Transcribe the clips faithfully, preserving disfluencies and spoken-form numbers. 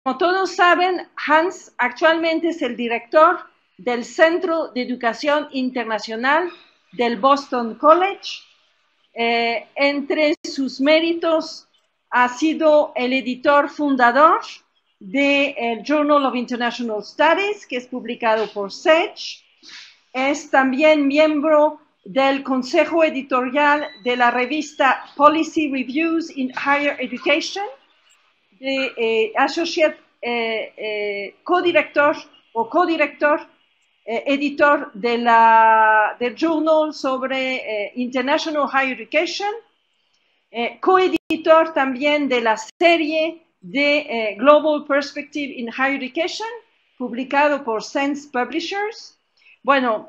todos saben, Hans actualmente es el director del Centro de Educación Internacional del Boston College. Eh, entre sus méritos ha sido el editor fundador del Journal of International Studies, que es publicado por SAGE. Es también miembro del consejo editorial de la revista Policy Reviews in Higher Education, de eh, Associate eh, eh, codirector o codirector eh, editor de la, del Journal sobre eh, International Higher Education, eh, coeditor también de la serie de eh, Global Perspective in Higher Education, publicado por Sense Publishers. Bueno,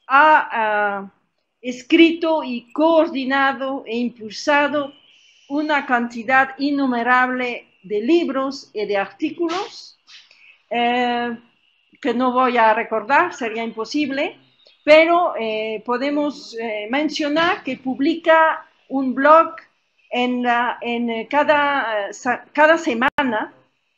ha uh, escrito y coordinado e impulsado una cantidad innumerable de libros y de artículos eh, que no voy a recordar, sería imposible, pero eh, podemos eh, mencionar que publica un blog en, la, en cada, cada semana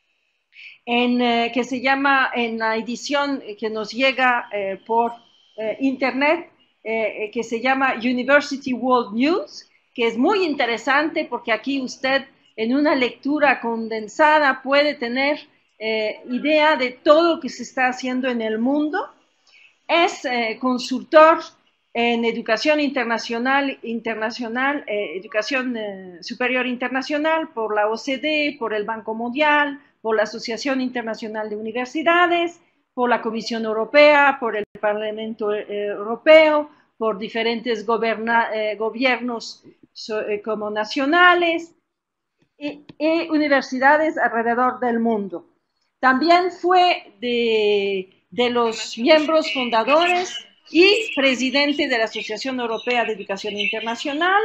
en, eh, que se llama, en la edición que nos llega eh, por eh, internet, eh, que se llama University World News, que es muy interesante porque aquí usted en una lectura condensada puede tener eh, idea de todo lo que se está haciendo en el mundo. Es eh, consultor en educación internacional, internacional eh, educación eh, superior internacional por la O C D, por el Banco Mundial, por la Asociación Internacional de Universidades, por la Comisión Europea, por el Parlamento eh, Europeo, por diferentes eh, gobiernos so, eh, como nacionales y, y universidades alrededor del mundo. También fue de, de los miembros fundadores y presidente de la Asociación Europea de Educación Internacional,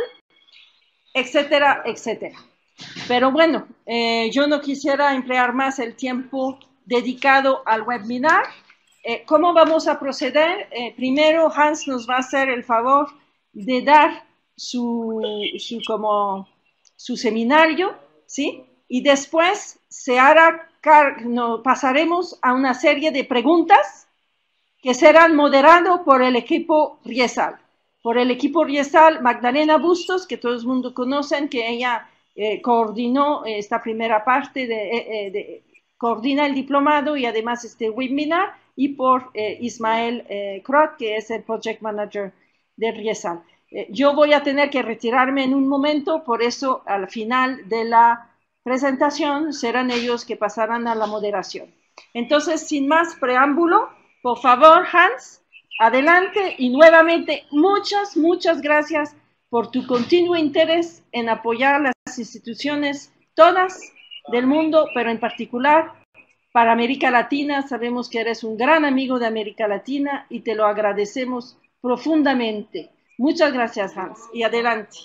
etcétera, etcétera. Pero bueno, eh, yo no quisiera emplear más el tiempo dedicado al webinar. Eh, ¿Cómo vamos a proceder? Eh, primero, Hans nos va a hacer el favor de dar su, su, como, su seminario, ¿sí? Y después se hará, no, pasaremos a una serie de preguntas que serán moderadas por el equipo Riesal. Por el equipo Riesal, Magdalena Bustos, que todo el mundo conocen, que ella eh, coordinó esta primera parte, de, eh, de, coordina el diplomado y además este webinar, y por eh, Ismael eh, Krot, que es el Project Manager de Riesal. Eh, yo voy a tener que retirarme en un momento, por eso al final de la presentación serán ellos que pasarán a la moderación. Entonces, sin más preámbulo, por favor, Hans, adelante y nuevamente muchas, muchas gracias por tu continuo interés en apoyar las instituciones todas del mundo, pero en particular para América Latina. Sabemos que eres un gran amigo de América Latina y te lo agradecemos profundamente. Muchas gracias, Hans, y adelante.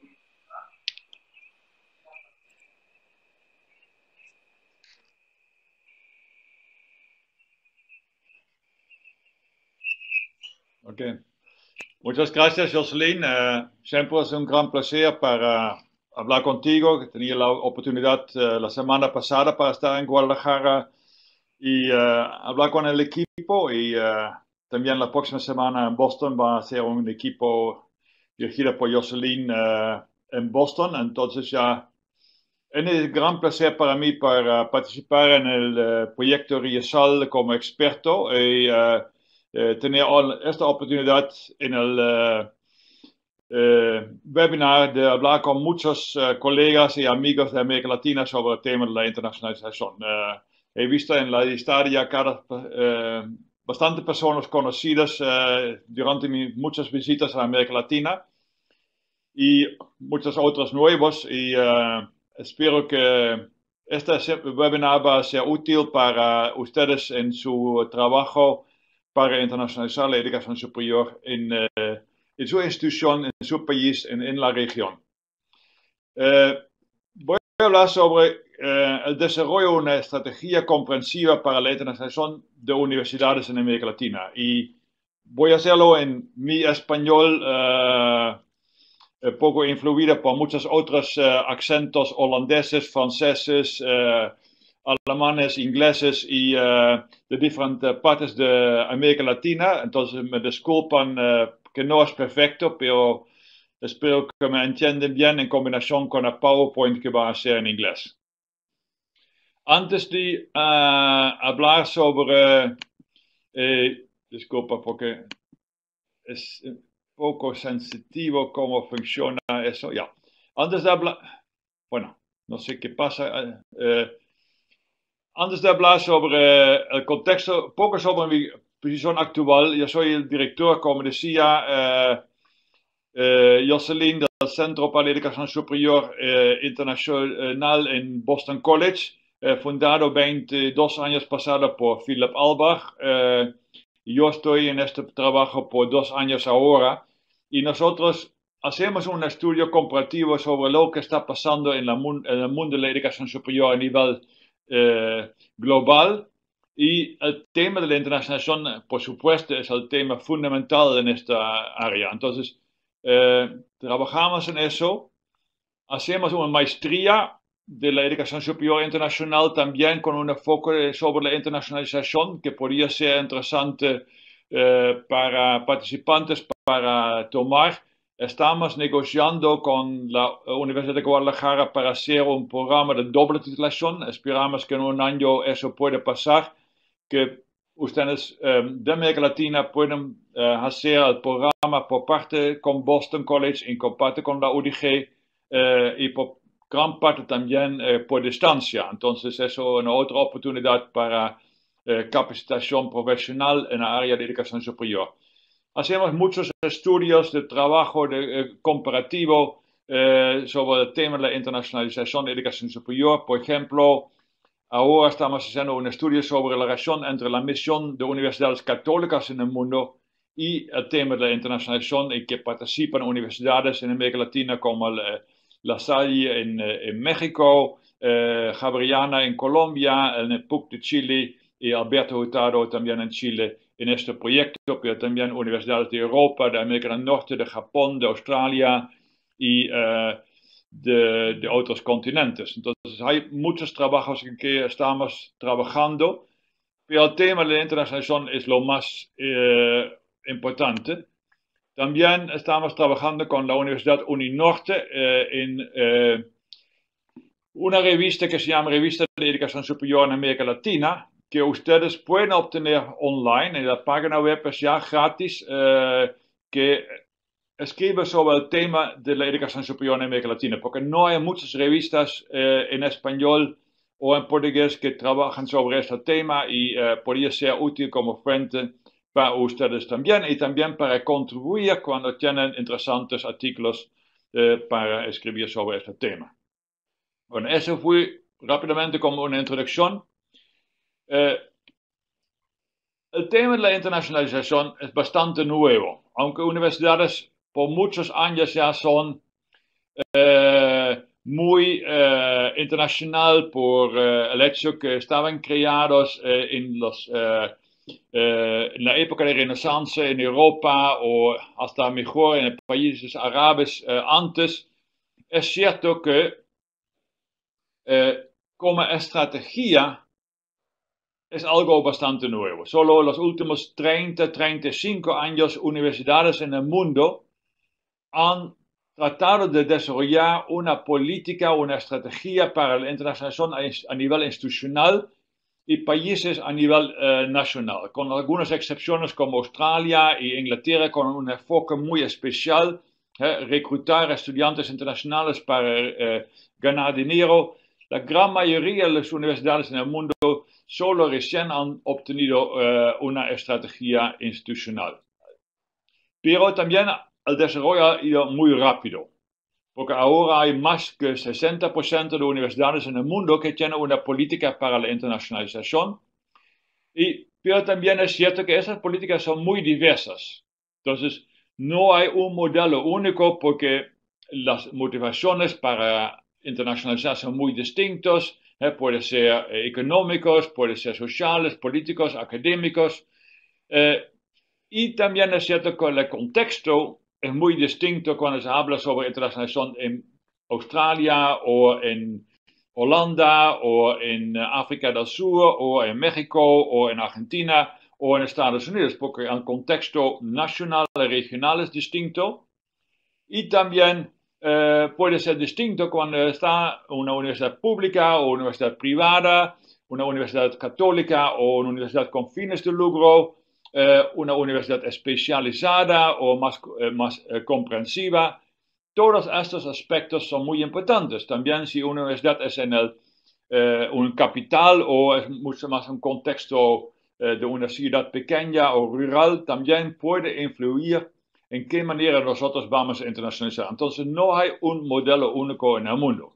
Ok. Muchas gracias, Jocelyn. Uh, siempre es un gran placer para hablar contigo. Tenía la oportunidad uh, la semana pasada para estar en Guadalajara y uh, hablar con el equipo. Y uh, también la próxima semana en Boston va a ser un equipo dirigido por Jocelyn uh, en Boston. Entonces ya es un gran placer para mí para participar en el uh, proyecto Riesal como experto. Y, uh, Eh, tener esta oportunidad en el eh, eh, webinar de hablar con muchos eh, colegas y amigos de América Latina sobre el tema de la internacionalización. Eh, he visto en la lista ya cada, eh, bastante personas conocidas eh, durante mi, muchas visitas a América Latina y muchos otros nuevos, y eh, espero que este webinar va a ser útil para ustedes en su trabajo para internacionalizar la educación superior en, eh, en su institución, en su país, en, en la región. Eh, voy a hablar sobre eh, el desarrollo de una estrategia comprensiva para la internacionalización de universidades en América Latina. Y voy a hacerlo en mi español, eh, poco influido por muchos otros eh, acentos holandeses, franceses, eh, alemanes, ingleses y uh, de diferentes partes de América Latina. Entonces me disculpan uh, que no es perfecto, pero espero que me entienden bien en combinación con el PowerPoint que va a ser en inglés. Antes de uh, hablar sobre, eh, disculpa porque es un poco sensitivo cómo funciona eso, ya. Antes de hablar, bueno, no sé qué pasa. Eh, antes de hablar sobre el contexto, poco sobre mi posición actual. Yo soy el director, como decía eh, eh, Jocelyn, del Centro para la Educación Superior eh, Internacional en Boston College, eh, fundado veintidós años pasados por Philip Albach. Eh, yo estoy en este trabajo por dos años ahora y nosotros hacemos un estudio comparativo sobre lo que está pasando en, la, en el mundo de la educación superior a nivel eh, global, y el tema de la internacionalización, por supuesto, es el tema fundamental en esta área. Entonces, eh, trabajamos en eso, hacemos una maestría de la educación superior internacional también con un enfoque sobre la internacionalización que podría ser interesante eh, para participantes para tomar. Estamos negociando con la Universidad de Guadalajara para hacer un programa de doble titulación. Esperamos que en un año eso pueda pasar, que ustedes eh, de América Latina pueden eh, hacer el programa por parte con Boston College y por parte con la U D G eh, y por gran parte también eh, por distancia. Entonces eso es una otra oportunidad para eh, capacitación profesional en la área de educación superior. Hacemos muchos estudios de trabajo de, eh, comparativo eh, sobre el tema de la internacionalización de educación superior. Por ejemplo, ahora estamos haciendo un estudio sobre la relación entre la misión de universidades católicas en el mundo y el tema de la internacionalización, y que participan universidades en América Latina como el, La Salle en, en México, eh, Javeriana en Colombia, el NEPUC de Chile y Alberto Hurtado también en Chile en este proyecto, pero también universidades de Europa, de América del Norte, de Japón, de Australia y eh, de, de otros continentes. Entonces hay muchos trabajos en que estamos trabajando, pero el tema de la internacionalización es lo más eh, importante. También estamos trabajando con la Universidad Uninorte eh, en eh, una revista que se llama Revista de Educación Superior en América Latina, que ustedes pueden obtener online. En la página web es ya gratis, eh, que escribe sobre el tema de la educación superior en América Latina, porque no hay muchas revistas eh, en español o en portugués que trabajan sobre este tema, y eh, podría ser útil como fuente para ustedes también, y también para contribuir cuando tienen interesantes artículos eh, para escribir sobre este tema. Bueno, eso fue rápidamente como una introducción. Eh, el tema de la internacionalización es bastante nuevo, aunque universidades por muchos años ya son eh, muy eh, internacional por eh, el hecho que estaban creados eh, en, los, eh, eh, en la época de Renaissance en Europa, o hasta mejor en países árabes eh, antes. Es cierto que eh, como estrategia es algo bastante nuevo. Solo en los últimos treinta, treinta y cinco años universidades en el mundo han tratado de desarrollar una política, una estrategia para la internacionalización a nivel institucional y países a nivel eh, nacional, con algunas excepciones como Australia e Inglaterra, con un enfoque muy especial, eh, reclutar estudiantes internacionales para eh, ganar dinero. La gran mayoría de las universidades en el mundo solo recién han obtenido eh, una estrategia institucional. Pero también el desarrollo ha ido muy rápido, porque ahora hay más que sesenta por ciento de universidades en el mundo que tienen una política para la internacionalización, y, pero también es cierto que esas políticas son muy diversas. Entonces, no hay un modelo único, porque las motivaciones para internacionalizar son muy distintos. Eh, puede ser eh, económicos, puede ser sociales, políticos, académicos. Eh, y también es cierto que el contexto es muy distinto cuando se habla sobre internacionalización en Australia o en, Holanda o en África del Sur o en México o en Argentina o en Estados Unidos, porque el contexto nacional y regional es distinto y también eh, puede ser distinto cuando está una universidad pública o una universidad privada, una universidad católica o una universidad con fines de lucro, eh, una universidad especializada o más, eh, más eh, comprensiva. Todos estos aspectos son muy importantes. También si una universidad es en el, eh, un capital o es mucho más un contexto eh, de una ciudad pequeña o rural, también puede influir en qué manera nosotros vamos a internacionalizar. Entonces no hay un modelo único en el mundo.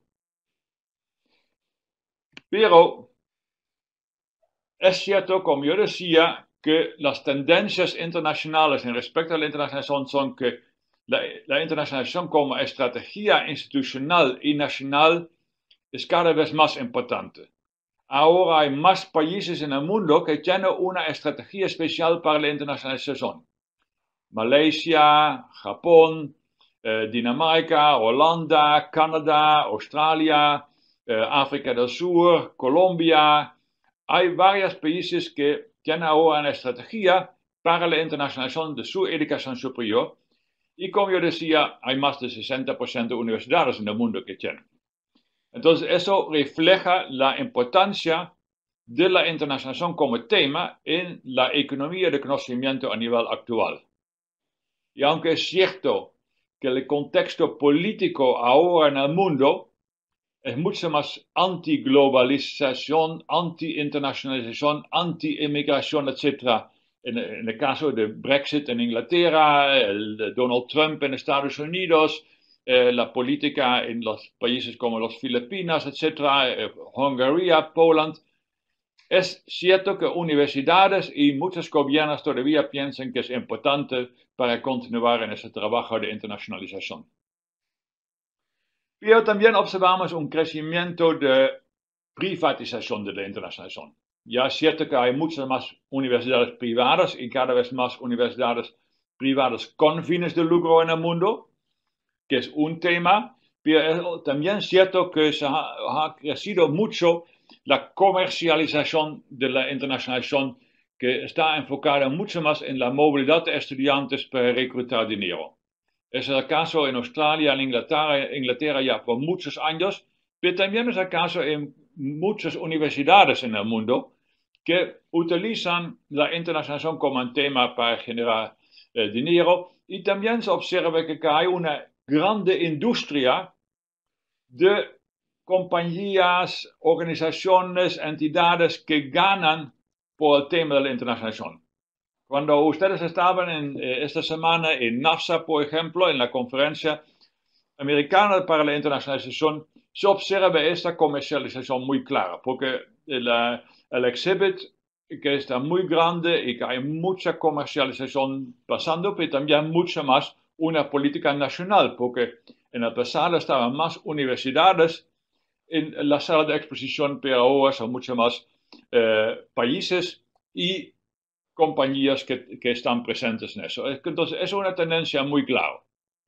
Pero es cierto, como yo decía, que las tendencias internacionales en respecto a la internacionalización son que la, la internacionalización como estrategia institucional y nacional es cada vez más importante. Ahora hay más países en el mundo que tienen una estrategia especial para la internacionalización. Malaysia, Japón, eh, Dinamarca, Holanda, Canadá, Australia, eh, África del Sur, Colombia. Hay varios países que tienen ahora una estrategia para la internacionalización de su educación superior. Y como yo decía, hay más de sesenta por ciento de universidades en el mundo que tienen. Entonces, eso refleja la importancia de la internacionalización como tema en la economía de conocimiento a nivel actual. Y aunque es cierto que el contexto político ahora en el mundo es mucho más anti-globalización, anti-internacionalización, anti-inmigración, etcétera. En, en el caso de Brexit en Inglaterra, el de Donald Trump en Estados Unidos, eh, la política en los países como las Filipinas, etcétera, eh, Hungría, Poland. Es cierto que universidades y muchos gobiernos todavía piensan que es importante para continuar en ese trabajo de internacionalización. Pero también observamos un crecimiento de privatización de la internacionalización. Ya es cierto que hay muchas más universidades privadas y cada vez más universidades privadas con fines de lucro en el mundo, que es un tema, pero también es cierto que se ha, ha crecido mucho la comercialización de la internacionalización, que está enfocada mucho más en la movilidad de estudiantes para reclutar dinero. Es el caso en Australia, en Inglaterra, Inglaterra ya por muchos años, pero también es el caso en muchas universidades en el mundo que utilizan la internacionalización como un tema para generar eh, dinero, y también se observa que hay una grande industria de compañías, organizaciones, entidades que ganan por el tema de la internacionalización. Cuando ustedes estaban en, eh, esta semana en NAFSA, por ejemplo, en la conferencia americana para la internacionalización, se observa esta comercialización muy clara, porque el, el exhibit que está muy grande y que hay mucha comercialización pasando, pero también mucha más una política nacional, porque en el pasado estaban más universidades en la sala de exposición, pero ahora son muchos más eh, países y compañías que, que están presentes en eso. Entonces, es una tendencia muy clara.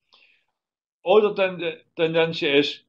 Otra ten tendencia es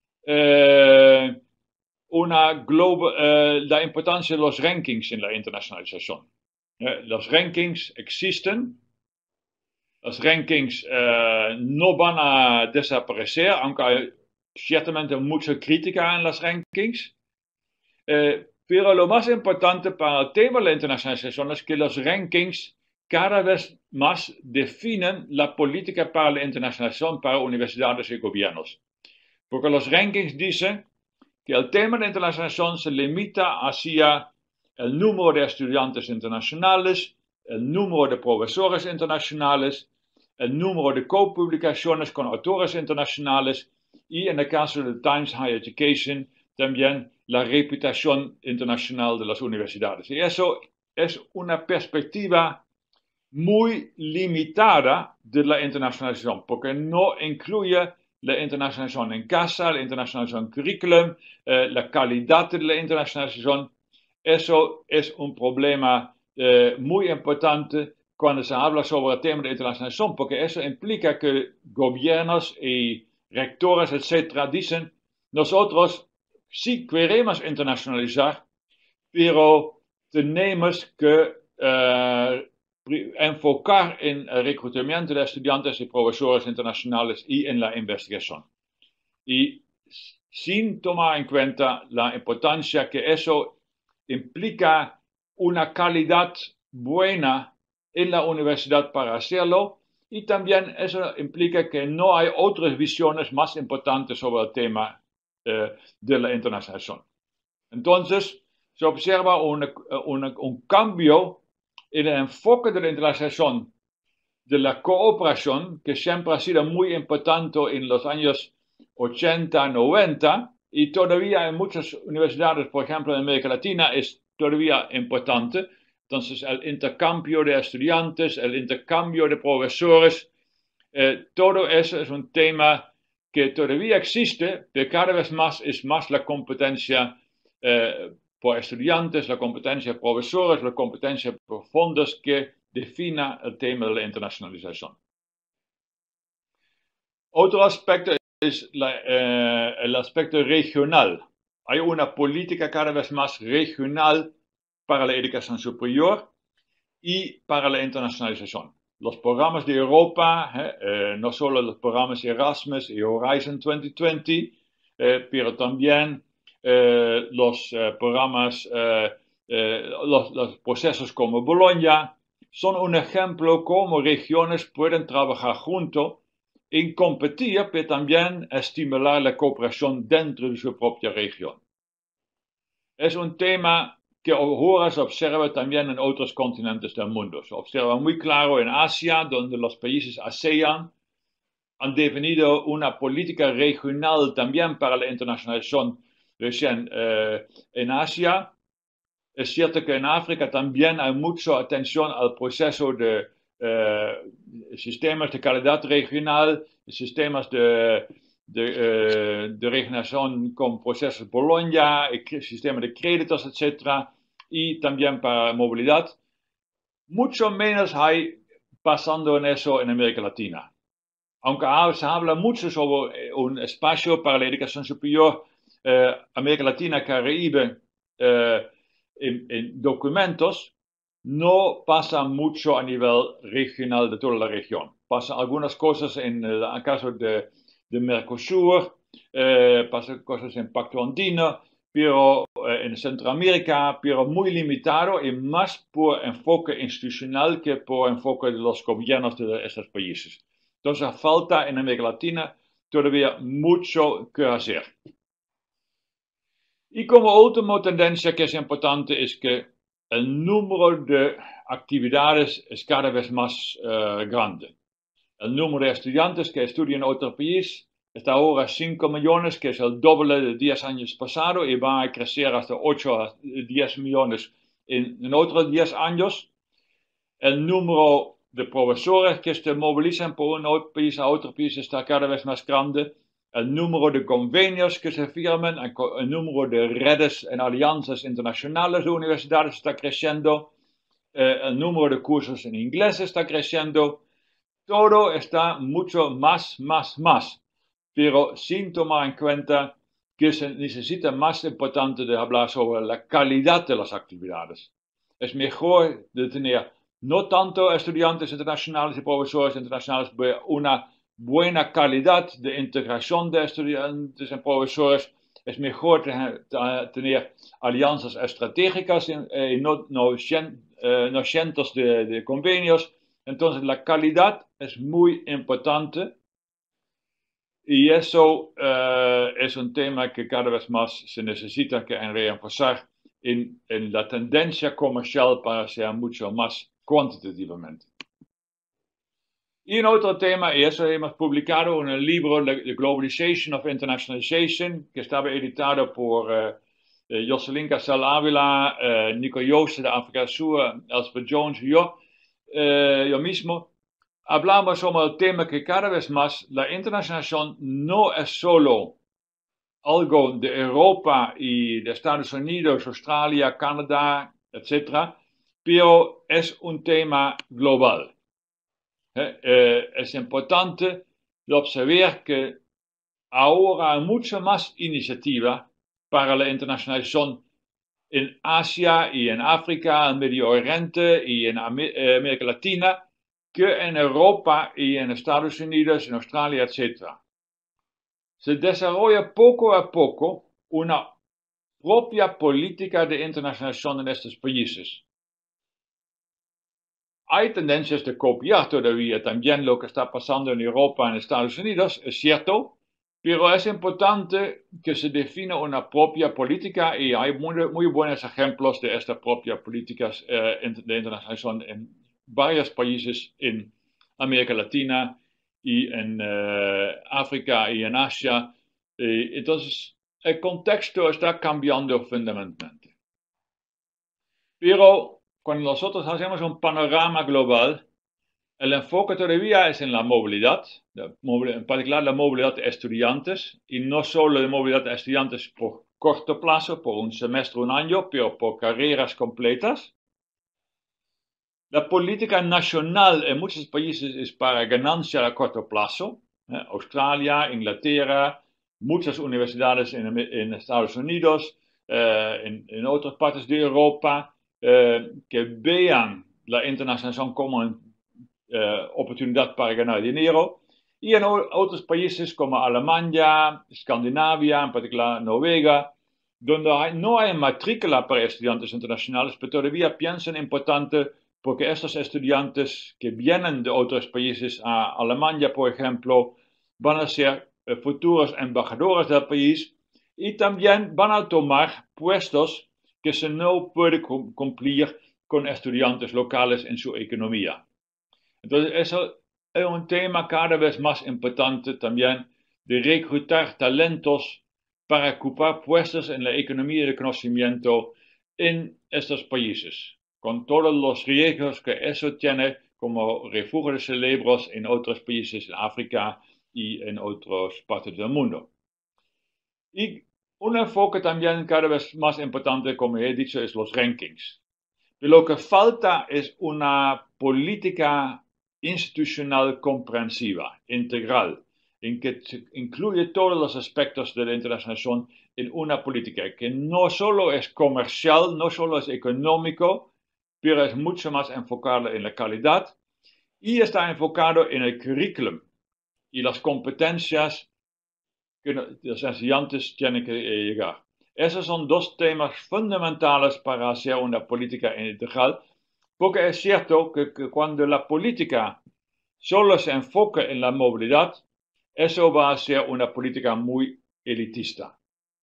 eh, una global, eh, la importancia de los rankings en la internacionalización. Eh, los rankings existen. Los rankings eh, no van a desaparecer, aunque hay ciertamente mucha crítica en los rankings. Eh, pero lo más importante para el tema de la internacionalización es que los rankings cada vez más definen la política para la internacionalización para universidades y gobiernos. Porque los rankings dicen que el tema de la internacionalización se limita hacia el número de estudiantes internacionales, el número de profesores internacionales, el número de copublicaciones con autores internacionales y, en el caso del Times Higher Education, también la reputación internacional de las universidades. Y eso es una perspectiva muy limitada de la internacionalización, porque no incluye la internacionalización en casa, la internacionalización en currículum, eh, la calidad de la internacionalización. Eso es un problema eh, muy importante cuando se habla sobre el tema de internacionalización, porque eso implica que gobiernos y rectores, etcétera, dicen, nosotros sí queremos internacionalizar, pero tenemos que eh, enfocar en el reclutamiento de estudiantes y profesores internacionales y en la investigación. Y sin tomar en cuenta la importancia que eso implica una calidad buena en la universidad para hacerlo, y también eso implica que no hay otras visiones más importantes sobre el tema eh, de la internacionalización. Entonces, se observa una, una, un cambio en el enfoque de la internacionalización, de la cooperación, que siempre ha sido muy importante en los años ochenta, noventa, y todavía en muchas universidades, por ejemplo en América Latina, es todavía importante. Entonces, el intercambio de estudiantes, el intercambio de profesores, eh, todo eso es un tema que todavía existe, pero cada vez más es más la competencia eh, por estudiantes, la competencia por profesores, la competencia por fondos que defina el tema de la internacionalización. Otro aspecto es la, eh, el aspecto regional. Hay una política cada vez más regional para la educación superior y para la internacionalización. Los programas de Europa, eh, eh, no solo los programas Erasmus y Horizon dos mil veinte, eh, pero también eh, los eh, programas, eh, eh, los, los procesos como Bologna, son un ejemplo cómo regiones pueden trabajar juntos en competir, pero también estimular la cooperación dentro de su propia región. Es un tema que ahora se observa también en otros continentes del mundo. Se observa muy claro en Asia, donde los países ASEAN han definido una política regional también para la internacionalización recién eh, en Asia. Es cierto que en África también hay mucha atención al proceso de eh, sistemas de calidad regional, sistemas de, de, eh, de regionalización con procesos Bologna, sistemas de créditos, etcétera, y también para movilidad. Mucho menos hay pasando en eso en América Latina. Aunque se habla mucho sobre un espacio para la educación superior, eh, América Latina, Caribe, eh, en, en documentos, no pasa mucho a nivel regional de toda la región. Pasan algunas cosas en el, en el caso de, de Mercosur, eh, pasan cosas en Pacto Andino, pero eh, en Centroamérica, pero muy limitado y más por enfoque institucional que por enfoque de los gobiernos de estos países. Entonces falta en América Latina todavía mucho que hacer. Y como última tendencia que es importante es que el número de actividades es cada vez más uh, grande. El número de estudiantes que estudian en otro país está ahora cinco millones, que es el doble de diez años pasados, y va a crecer hasta ocho a diez millones en, en otros diez años. El número de profesores que se movilizan por un país a otro país está cada vez más grande. El número de convenios que se firman, el número de redes en alianzas internacionales de universidades está creciendo, eh, el número de cursos en inglés está creciendo. Todo está mucho más, más, más, pero sin tomar en cuenta que se necesita más importante de hablar sobre la calidad de las actividades. Es mejor de tener no tanto estudiantes internacionales y profesores internacionales, pero una buena calidad de integración de estudiantes y profesores. Es mejor tener alianzas estratégicas y no, no, no cientos de, de convenios. Entonces la calidad es muy importante y eso uh, es un tema que cada vez más se necesita que reenforzar en, en la tendencia comercial para ser mucho más cuantitativamente. Y en otro tema, y eso hemos publicado en el libro The Globalization of Internationalization, que estaba editado por uh, uh, Jocelyn Casal Ávila, uh, Nico Joosten de África del Sur, Elspeth Jones y yo, uh, yo mismo, hablamos sobre el tema que cada vez más la internacionalización no es solo algo de Europa y de Estados Unidos, Australia, Canadá, etcétera, pero es un tema global. Eh, eh, es importante observar que ahora hay mucha más iniciativa para la internacionalización en Asia y en África, en Medio Oriente y en América Latina que en Europa y en Estados Unidos, en Australia, etcétera. Se desarrolla poco a poco una propia política de internacionalización en estos países. Hay tendencias de copiar todavía también lo que está pasando en Europa y en Estados Unidos, es cierto, pero es importante que se defina una propia política y hay muy, muy buenos ejemplos de estas propias políticas eh, de internacionalización en varios países en América Latina y en eh, África y en Asia. Eh, entonces, el contexto está cambiando fundamentalmente. Pero cuando nosotros hacemos un panorama global, el enfoque todavía es en la movilidad, en particular la movilidad de estudiantes, y no solo la movilidad de estudiantes por corto plazo, por un semestre, un año, pero por carreras completas. La política nacional en muchos países es para ganancia a corto plazo. ¿eh? Australia, Inglaterra, muchas universidades en, en Estados Unidos, eh, en, en otras partes de Europa, eh, que vean la internacionalización como una eh, oportunidad para ganar dinero. Y en otros países como Alemania, Escandinavia, en particular Noruega, donde hay, no hay matrícula para estudiantes internacionales, pero todavía piensan importante porque estos estudiantes que vienen de otros países a Alemania, por ejemplo, van a ser eh, futuros embajadores del país y también van a tomar puestos que se no pueden cumplir con estudiantes locales en su economía. Entonces, eso es un tema cada vez más importante también de reclutar talentos para ocupar puestos en la economía del conocimiento en estos países, con todos los riesgos que eso tiene como refugio de cerebros en otros países en África y en otras partes del mundo. Y un enfoque también cada vez más importante, como he dicho, es los rankings. Lo que falta es una política institucional comprensiva, integral, en que incluye todos los aspectos de la internacionalización en una política que no solo es comercial, no solo es económico, pero es mucho más enfocado en la calidad y está enfocado en el currículum y las competencias que los estudiantes tienen que llegar. Esos son dos temas fundamentales para hacer una política integral, porque es cierto que, que cuando la política solo se enfoca en la movilidad, eso va a ser una política muy elitista.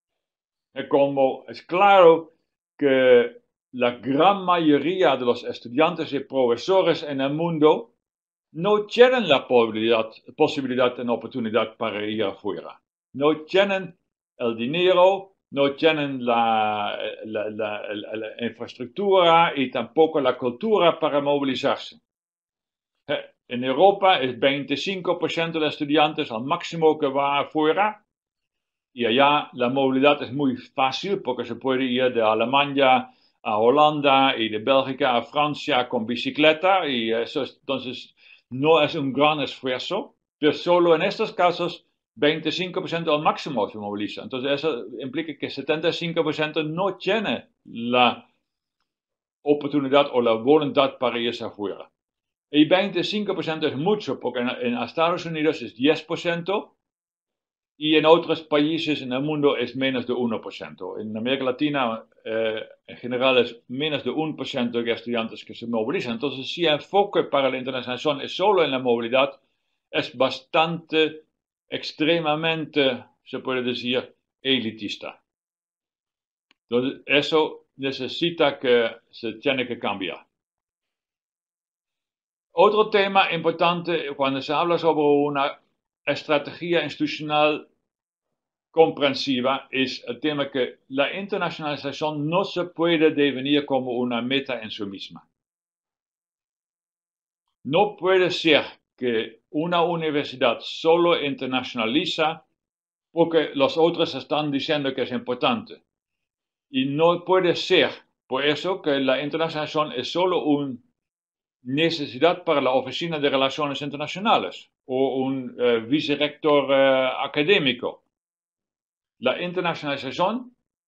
Como es claro que la gran mayoría de los estudiantes y profesores en el mundo no tienen la posibilidad, posibilidad y oportunidad para ir afuera. No tienen el dinero, no tienen la, la, la, la, la infraestructura y tampoco la cultura para movilizarse. En Europa es veinticinco por ciento de estudiantes al máximo que va afuera y allá la movilidad es muy fácil porque se puede ir de Alemania a Holanda y de Bélgica a Francia con bicicleta y eso es, entonces no es un gran esfuerzo, pero solo en estos casos veinticinco por ciento al máximo se moviliza. Entonces eso implica que setenta y cinco por ciento no tiene la oportunidad o la voluntad para irse afuera. Y veinticinco por ciento es mucho porque en, en Estados Unidos es diez por ciento y en otros países en el mundo es menos de uno por ciento. En América Latina eh, en general es menos de uno por ciento de estudiantes que se movilizan. Entonces si el enfoque para la internacionalización es solo en la movilidad, es bastante, extremadamente, se puede decir, elitista. Entonces eso necesita que se tiene que cambiar. Otro tema importante cuando se habla sobre una estrategia institucional comprensiva es el tema que la internacionalización no se puede definir como una meta en sí misma. No puede ser que una universidad solo internacionaliza porque los otros están diciendo que es importante. Y no puede ser por eso que la internacionalización es solo una necesidad para la Oficina de Relaciones Internacionales o un uh, vicerrector uh, académico. La internacionalización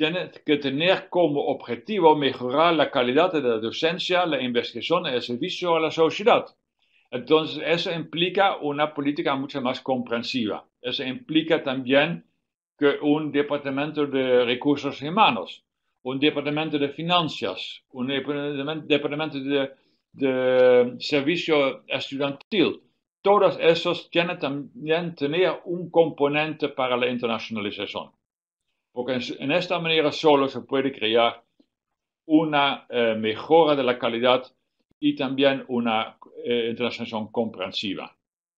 tiene que tener como objetivo mejorar la calidad de la docencia, la investigación y el servicio a la sociedad. Entonces, eso implica una política mucho más comprensiva. Eso implica también que un departamento de recursos humanos, un departamento de finanzas, un departamento de, de servicio estudiantil, todos esos tienen también tener un componente para la internacionalización. Porque en, en esta manera solo se puede crear una eh, mejora de la calidad y también una eh, internacionalización comprensiva.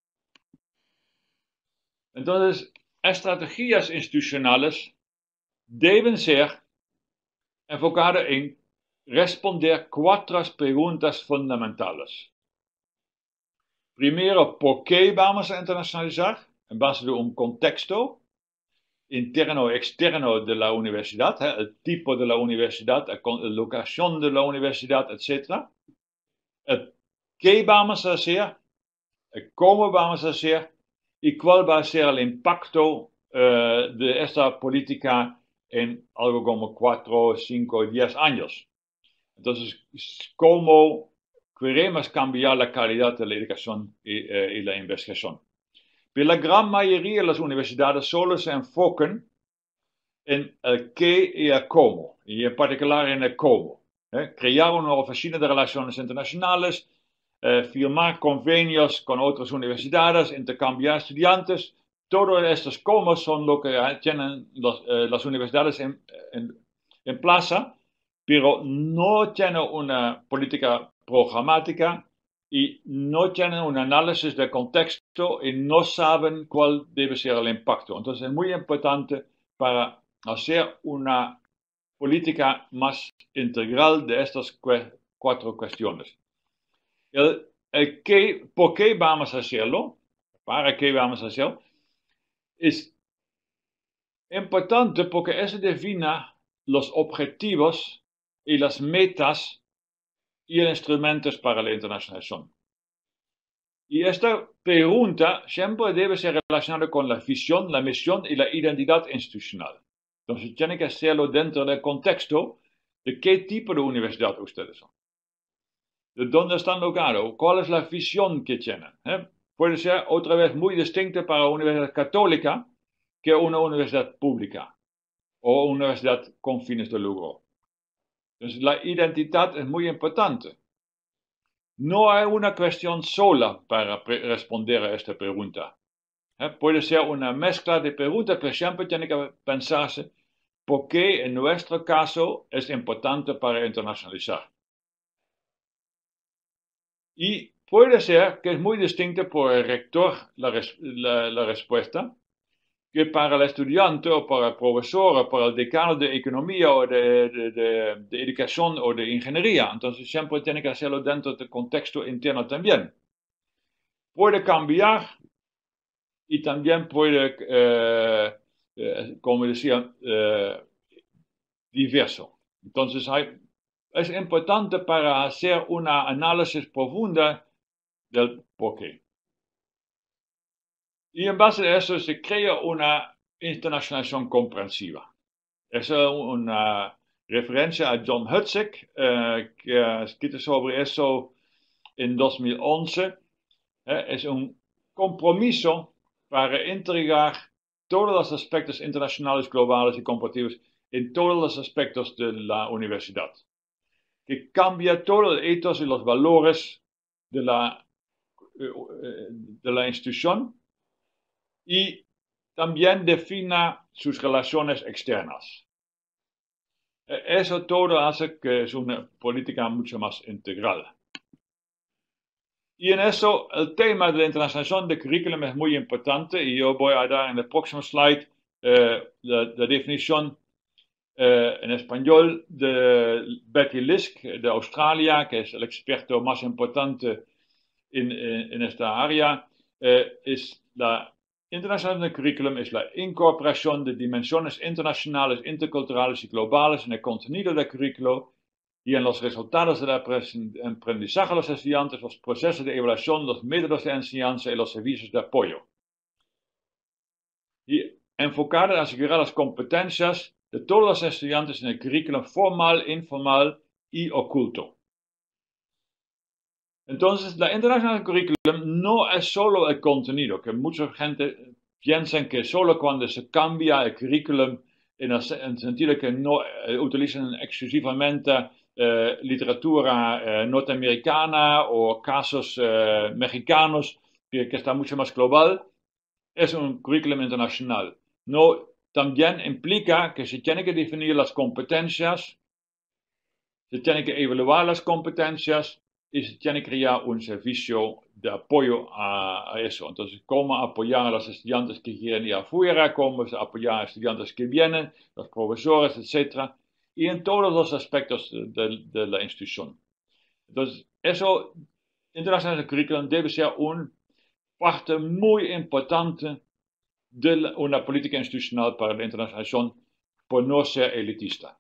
Entonces, estrategias institucionales deben ser enfocadas en responder cuatro preguntas fundamentales. Primero, ¿por qué vamos a internacionalizar? En base de un contexto interno o externo de la universidad, ¿eh? El tipo de la universidad, la locación de la universidad, etcétera. ¿Qué vamos a hacer? ¿Cómo vamos a hacer? ¿Y cuál va a ser el impacto uh, de esta política en algo como cuatro, cinco, diez años? Entonces, ¿cómo queremos cambiar la calidad de la educación y, uh, y la investigación? Pero la gran mayoría de las universidades solo se enfocan en el qué y el cómo, y en particular en el cómo. ¿eh? Crear una oficina de relaciones internacionales, eh, firmar convenios con otras universidades, intercambiar estudiantes, todos estos cómo son lo que tienen los, eh, las universidades en, en, en plaza, pero no tienen una política programática y no tienen un análisis del contexto y no saben cuál debe ser el impacto. Entonces es muy importante para hacer una política más integral de estas cuatro cuestiones. El, el qué, ¿por qué vamos a hacerlo? ¿Para qué vamos a hacerlo? Es importante porque eso define los objetivos y las metas y instrumentos para la internacionalización. Y esta pregunta siempre debe ser relacionada con la visión, la misión y la identidad institucional. Entonces, tiene que hacerlo dentro del contexto de qué tipo de universidad ustedes son. De dónde están locados, cuál es la visión que tienen. ¿eh? Puede ser otra vez muy distinta para una universidad católica que una universidad pública o una universidad con fines de lucro. Entonces, la identidad es muy importante. No hay una cuestión sola para responder a esta pregunta. ¿eh? Puede ser una mezcla de preguntas, pero siempre tiene que pensarse por qué en nuestro caso es importante para internacionalizar. Y puede ser que es muy distinto por el rector la, res, la, la respuesta, que para el estudiante o para el profesor o para el decano de economía o de, de, de, de educación o de ingeniería. Entonces siempre tiene que hacerlo dentro del contexto interno también. Puede cambiar y también puede, eh, eh, como decía, eh, diverso. Entonces hay, es importante para hacer una análisis profunda del porqué. Y en base a eso se crea una internacionalización comprensiva. Es una referencia a John Hutzik, eh, que ha escrito sobre eso en dos mil once. Eh, es un compromiso para integrar todos los aspectos internacionales, globales y comparativos en todos los aspectos de la universidad, que cambia todo el ethos y los valores de la, de la institución y también define sus relaciones externas. Eso todo hace que es una política mucho más integral. Y en eso el tema de la internacionalización de currículum es muy importante y yo voy a dar en el próximo slide eh, la, la definición eh, en español de Betty Lisk de Australia, que es el experto más importante en, en, en esta área. Eh, es la internacionalización del currículum es la incorporación de dimensiones internacionales, interculturales y globales en el contenido del currículo y en los resultados del aprendizaje de los estudiantes, los procesos de evaluación, los métodos de enseñanza y los servicios de apoyo. Y enfocar en asegurar las competencias de todos los estudiantes en el currículum formal, informal y oculto. Entonces, la internacional curriculum no es solo el contenido, que mucha gente piensa que solo cuando se cambia el currículum en el, en el sentido que no eh, utilizan exclusivamente eh, literatura eh, norteamericana o casos eh, mexicanos, que, que está mucho más global, es un currículum internacional. No, también implica que se tienen que definir las competencias, se tienen que evaluar las competencias y se tiene que crear un servicio de apoyo a, a eso. Entonces, cómo apoyar a los estudiantes que quieren ir afuera, cómo apoyar a estudiantes que vienen, los profesores, etcétera, y en todos los aspectos de, de, de la institución. Entonces, eso, internacional curriculum debe ser una parte muy importante de la, una política institucional para la internacionalización, por no ser elitista.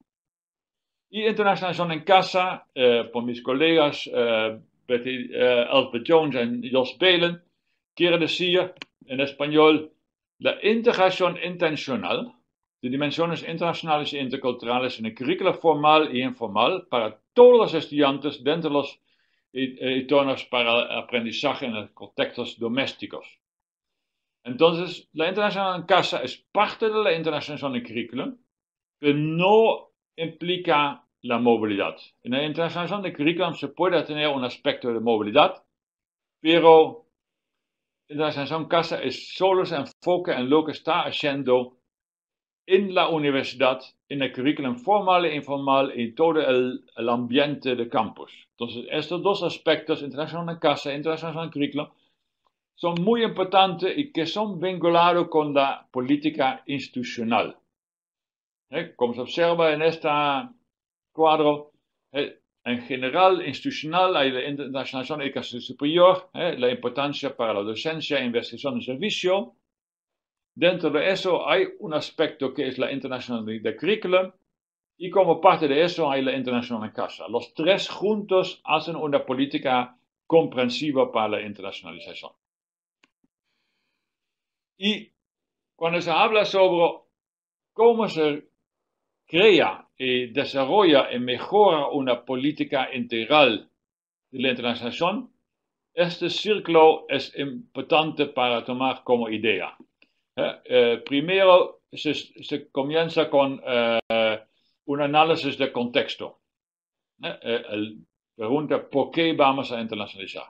Y internacionalización en casa, eh, por mis colegas eh, Betty, eh, Elspeth Jones y Jos Belen, quiere decir en español la integración intencional de dimensiones internacionales e interculturales en el currículo formal y informal para todos los estudiantes dentro de los entornos para aprendizaje en los contextos domésticos. Entonces, la internacional en casa es parte de la internacionalización del currículum, pero no implica la movilidad. En la internacionalización del currículum se puede tener un aspecto de movilidad, pero la internacionalización en casa es solo se enfoca en lo que está haciendo en la universidad, en el currículum formal e informal y todo el, el ambiente de campus. Entonces, estos dos aspectos, internacional en casa e internacional en currículum, son muy importantes y que son vinculados con la política institucional. ¿Eh? Como se observa en este cuadro, eh, en general institucional hay la internacionalización de educación superior, eh, la importancia para la docencia, investigación y servicio. Dentro de eso hay un aspecto que es la internacionalización del currículum y como parte de eso hay la internacional en casa. Los tres juntos hacen una política comprensiva para la internacionalización. Y cuando se habla sobre cómo se crea y desarrolla y mejora una política integral de la internacionalización, este círculo es importante para tomar como idea. Eh, eh, primero se, se comienza con eh, un análisis de contexto. Eh, eh, el, pregunta, ¿por qué vamos a internacionalizar?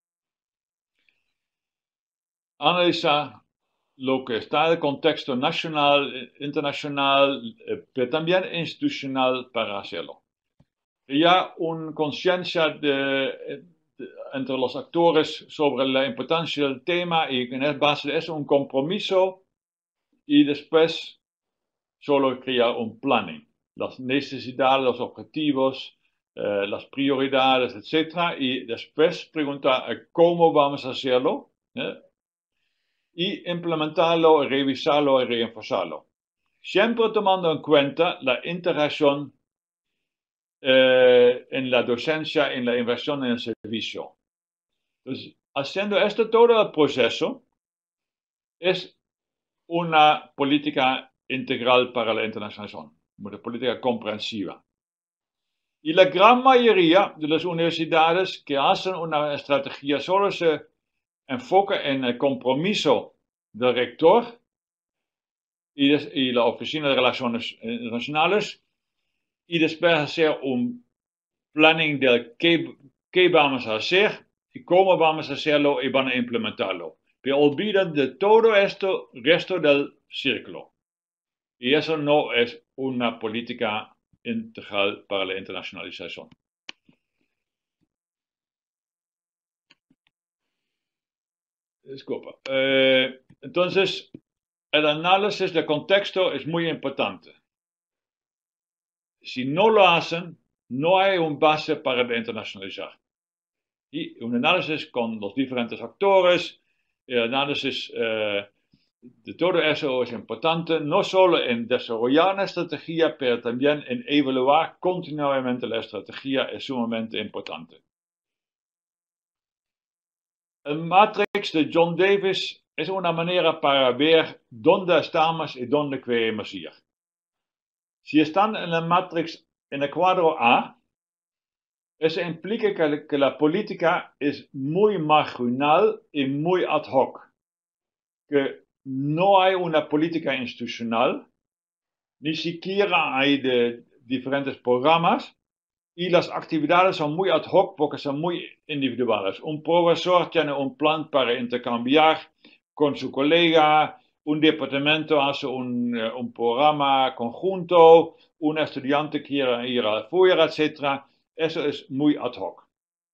Analizar lo que está en el contexto nacional, internacional, eh, pero también institucional para hacerlo. Ya una conciencia de, de, entre los actores sobre la importancia del tema y en base de eso un compromiso y después solo crear un planning, las necesidades, los objetivos, eh, las prioridades, etcétera, y después preguntar cómo vamos a hacerlo, ¿eh? Y implementarlo, revisarlo y reforzarlo. Siempre tomando en cuenta la interacción eh, en la docencia, en la inversión en el servicio. Entonces, haciendo esto todo el proceso, es una política integral para la internacionalización, una política comprensiva. Y la gran mayoría de las universidades que hacen una estrategia solo se enfoca en el compromiso del rector y, des, y la Oficina de Relaciones Internacionales y después hacer un planning de qué, qué vamos a hacer y cómo vamos a hacerlo y van a implementarlo. Pero olvidan de todo esto, resto del círculo. Y eso no es una política integral para la internacionalización. Disculpa. Eh, entonces, el análisis de contexto es muy importante. Si no lo hacen, no hay un base para internacionalizar. Y un análisis con los diferentes actores, el análisis eh, de todo eso es importante, no solo en desarrollar una estrategia, pero también en evaluar continuamente la estrategia es sumamente importante. El Matrix de John Davis es una manera para ver dónde estamos y dónde queremos ir. Si están en la matrix, en el cuadro A, eso implica que, que la política es muy marginal y muy ad hoc. Que no hay una política institucional, ni siquiera hay de diferentes programas, y las actividades son muy ad hoc porque son muy individuales. Un profesor tiene un plan para intercambiar con su colega, un departamento hace un, un programa conjunto, un estudiante quiere ir afuera, etcétera. Eso es muy ad hoc.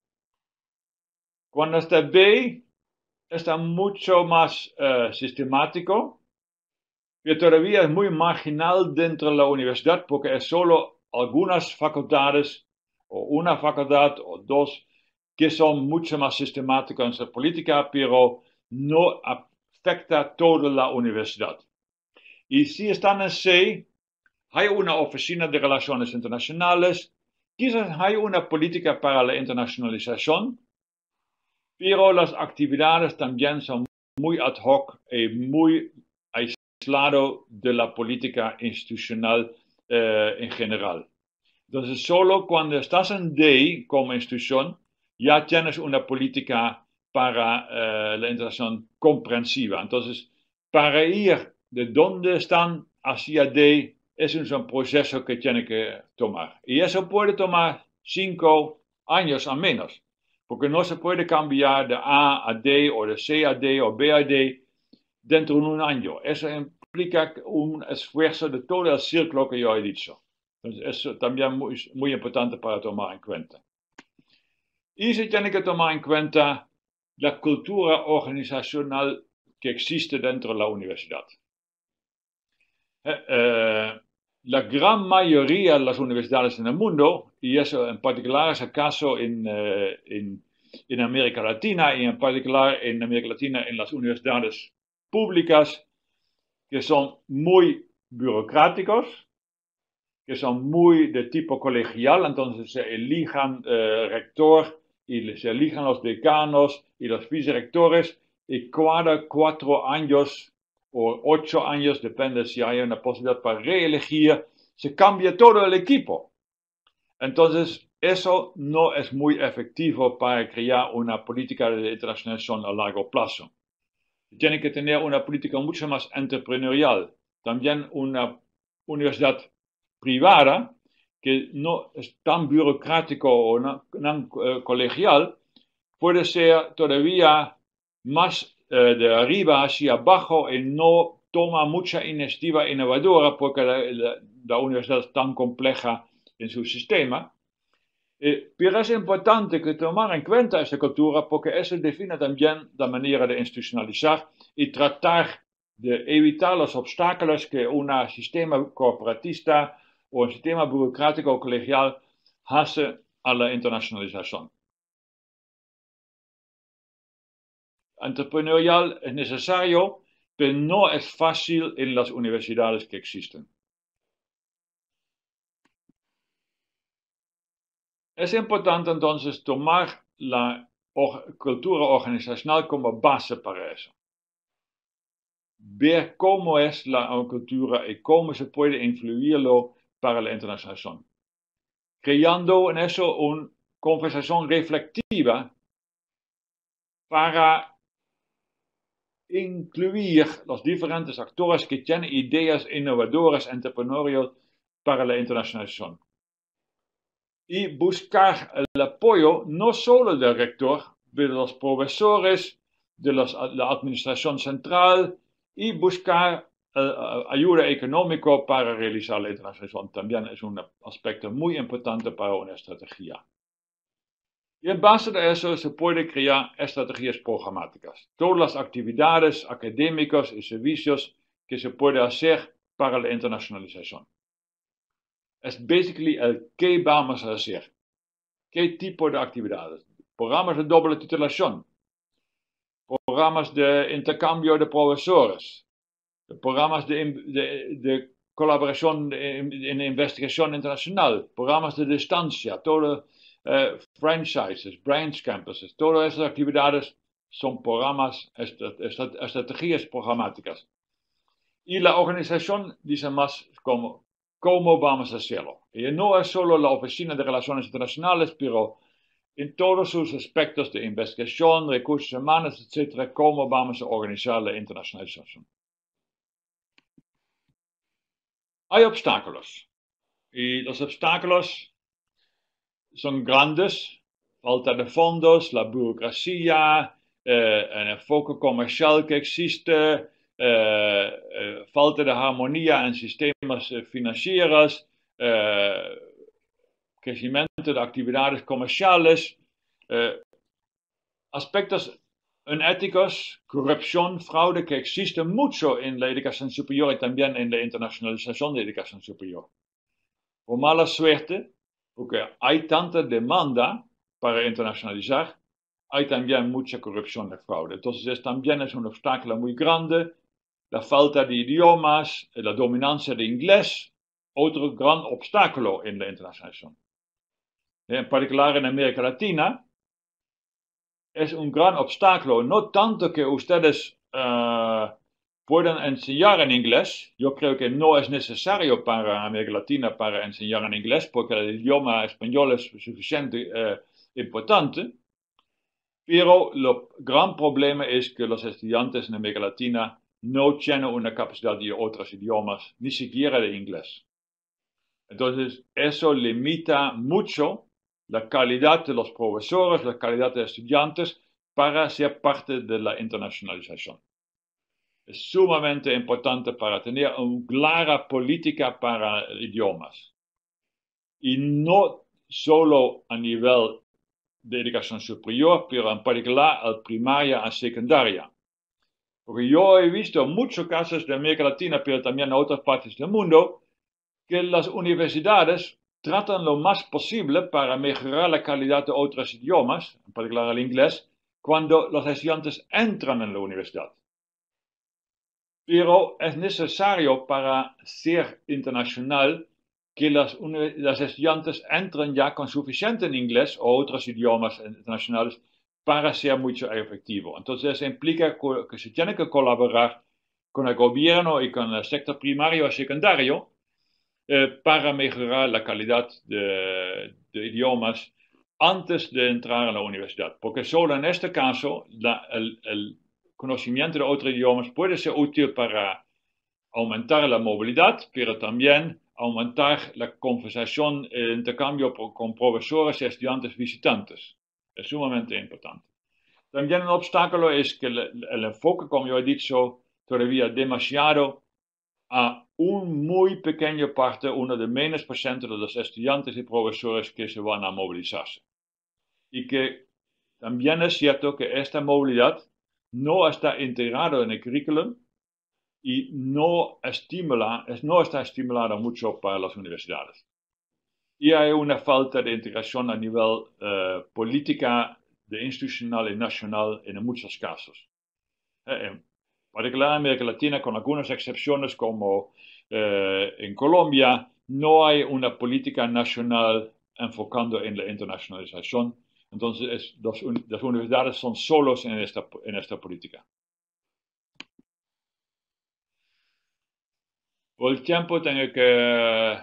Cuando está B, está mucho más uh, sistemático, que todavía es muy marginal dentro de la universidad porque es solo algunas facultades o una facultad o dos que son mucho más sistemáticas en su política, pero no afecta toda la universidad. Y si están en C, hay una oficina de relaciones internacionales, quizás hay una política para la internacionalización, pero las actividades también son muy ad hoc y muy aislado de la política institucional eh, en general. Entonces, solo cuando estás en D como institución, ya tienes una política para eh, la integración comprensiva. Entonces, para ir de donde están hacia D, es un proceso que tiene que tomar. Y eso puede tomar cinco años a menos, porque no se puede cambiar de A a D, o de C a D, o B a D, dentro de un año. Eso implica un esfuerzo de todo el círculo que yo he dicho. Entonces, eso también es muy, muy importante para tomar en cuenta. Y se tiene que tomar en cuenta la cultura organizacional que existe dentro de la universidad. Eh, eh, la gran mayoría de las universidades en el mundo, y eso en particular es el caso en, eh, en, en América Latina, y en particular en América Latina en las universidades públicas, que son muy burocráticos, que son muy de tipo colegial, entonces se elijan eh, rector y se elijan los decanos y los vicerectores, y cada cuatro años o ocho años, depende si hay una posibilidad para reelegir, se cambia todo el equipo. Entonces, eso no es muy efectivo para crear una política de internacionalización a largo plazo. Tiene que tener una política mucho más entrepreneurial. También una universidad privada que no es tan burocrático o no, tan uh, colegial, puede ser todavía más uh, de arriba hacia abajo y no toma mucha iniciativa innovadora porque la, la, la universidad es tan compleja en su sistema. Eh, pero es importante que tomar en cuenta esta cultura porque eso define también la manera de institucionalizar y tratar de evitar los obstáculos que un sistema corporatista o un sistema burocrático o colegial hace a la internacionalización. Entrepreneurial es necesario, pero no es fácil en las universidades que existen. Es importante entonces tomar la cultura organizacional como base para eso. Ver cómo es la cultura y cómo se puede influirlo para la internacionalización. Creando en eso una conversación reflexiva para incluir los diferentes actores que tienen ideas innovadoras, entrepreneuriales para la internacionalización. Y buscar el apoyo no solo del rector, de los profesores, de los, la administración central, y buscar uh, ayuda económica para realizar la internacionalización. También es un aspecto muy importante para una estrategia. Y en base a eso se puede crear estrategias programáticas. Todas las actividades académicas y servicios que se puede hacer para la internacionalización. Es basically el qué vamos a hacer. ¿Qué tipo de actividades? Programas de doble titulación. Programas de intercambio de profesores. Programas de, de, de colaboración en, en investigación internacional. Programas de distancia. Todo, uh, franchises, branch campuses. Todas esas actividades son programas, estrategias programáticas. Y la organización dice más como cómo vamos a hacerlo. Y no es solo la Oficina de Relaciones Internacionales, pero en todos sus aspectos de investigación, recursos humanos, etcétera, cómo vamos a organizar la internacionalización. Hay obstáculos, y los obstáculos son grandes: falta de fondos, la burocracia, eh, el enfoque comercial que existe, eh, eh, falta de armonía en sistemas eh, financieros, eh, crecimiento de actividades comerciales, eh, aspectos éticos, corrupción, fraude, que existe mucho en la educación superior y también en la internacionalización de la educación superior. Por mala suerte, porque hay tanta demanda para internacionalizar, hay también mucha corrupción y fraude. Entonces es, también es un obstáculo muy grande. La falta de idiomas, la dominancia de inglés, otro gran obstáculo en la internacionalización. En particular en América Latina, es un gran obstáculo, no tanto que ustedes uh, puedan enseñar en inglés. Yo creo que no es necesario para América Latina para enseñar en inglés, porque el idioma español es suficiente uh, importante. Pero el gran problema es que los estudiantes en América Latina no tienen una capacidad de otros idiomas, ni siquiera de inglés. Entonces, eso limita mucho la calidad de los profesores, la calidad de estudiantes para ser parte de la internacionalización. Es sumamente importante para tener una clara política para idiomas. Y no solo a nivel de educación superior, pero en particular a primaria y secundaria. Porque yo he visto muchos casos de América Latina, pero también en otras partes del mundo, que las universidades tratan lo más posible para mejorar la calidad de otros idiomas, en particular el inglés, cuando los estudiantes entran en la universidad. Pero es necesario para ser internacional que los, los estudiantes entren ya con suficiente en inglés o otros idiomas internacionales para ser mucho efectivo. Entonces eso implica que se tiene que colaborar con el gobierno y con el sector primario y secundario eh, para mejorar la calidad de, de idiomas antes de entrar a la universidad. Porque solo en este caso la, el, el conocimiento de otros idiomas puede ser útil para aumentar la movilidad, pero también aumentar la conversación, el intercambio con profesores y estudiantes visitantes. Es sumamente importante. También un obstáculo es que el, el enfoque, como yo he dicho, todavía demasiado a un muy pequeña parte, uno de menos por ciento de los estudiantes y profesores que se van a movilizarse. Y que también es cierto que esta movilidad no está integrada en el currículum y no, estimula, no está estimulada mucho para las universidades. Y hay una falta de integración a nivel uh, política, de institucional y nacional en muchos casos. Eh, en particular en América Latina, con algunas excepciones como eh, en Colombia, no hay una política nacional enfocando en la internacionalización. Entonces, es, los, las universidades son solos en esta, en esta política. Por el tiempo tengo que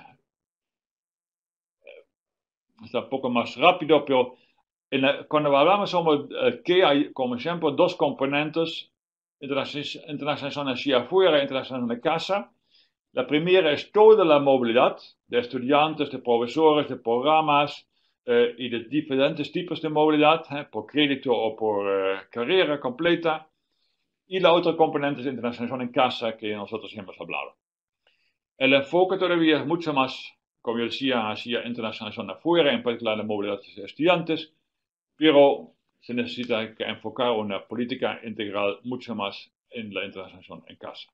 estar un poco más rápido, pero en la, cuando hablamos sobre que hay, como ejemplo, dos componentes, internacionalización hacia afuera, internacionalización de casa. La primera es toda la movilidad de estudiantes, de profesores, de programas eh, y de diferentes tipos de movilidad, eh, por crédito o por eh, carrera completa. Y la otra componente es internacionalización en casa, que nosotros hemos hablado. El enfoque todavía es mucho más, como yo decía, hacia internacionalización afuera, en particular la movilidad de estudiantes, pero se necesita que enfocar una política integral mucho más en la internacionalización en casa.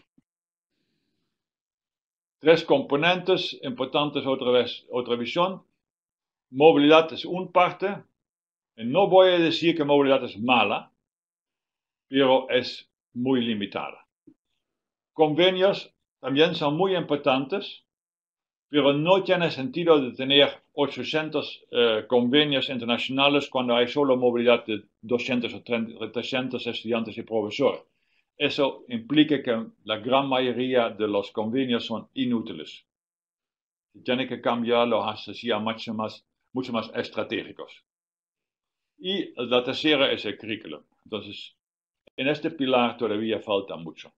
Tres componentes importantes otra vez, otra visión. Movilidad es una parte. Y no voy a decir que movilidad es mala, pero es muy limitada. Convenios también son muy importantes, pero no tiene sentido de tener ochocientos eh, convenios internacionales cuando hay solo movilidad de doscientos o trescientos estudiantes y profesores. Eso implica que la gran mayoría de los convenios son inútiles. tiene que cambiarlo hacia mucho más, mucho más estratégicos. Y la tercera es el currículum. Entonces, en este pilar todavía falta mucho.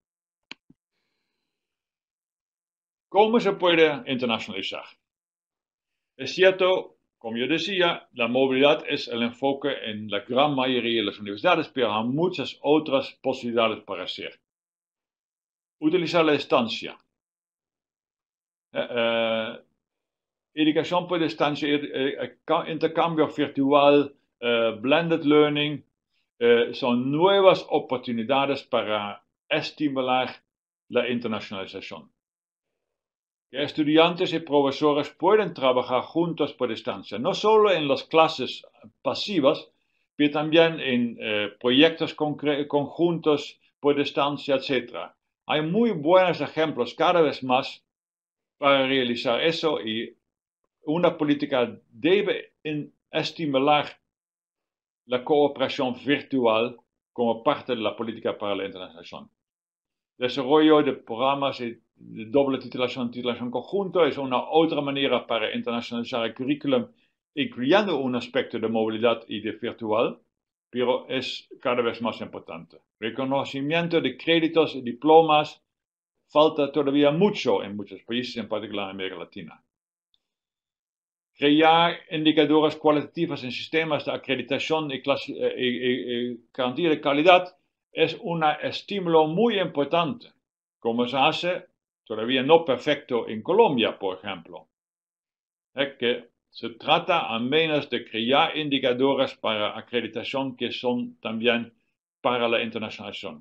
¿Cómo se puede internacionalizar? Es cierto, como yo decía, la movilidad es el enfoque en la gran mayoría de las universidades, pero hay muchas otras posibilidades para hacer. Utilizar la distancia. Eh, eh, educación por distancia, eh, intercambio virtual, eh, blended learning, eh, son nuevas oportunidades para estimular la internacionalización. Que estudiantes y profesores pueden trabajar juntos por distancia, no solo en las clases pasivas, pero también en eh, proyectos conjuntos por distancia, etcétera. Hay muy buenos ejemplos cada vez más para realizar eso y una política debe estimular la cooperación virtual como parte de la política para la internacionalización. Desarrollo de programas de doble titulación, titulación conjunto es una otra manera para internacionalizar el currículum, incluyendo un aspecto de movilidad y de virtual, pero es cada vez más importante. Reconocimiento de créditos y diplomas falta todavía mucho en muchos países, en particular en América Latina. Crear indicadores cualitativos en sistemas de acreditación y, y, y, y garantía de calidad es un estímulo muy importante, como se hace todavía no perfecto en Colombia, por ejemplo. Es que se trata al menos de crear indicadores para acreditación que son también para la internacionalización.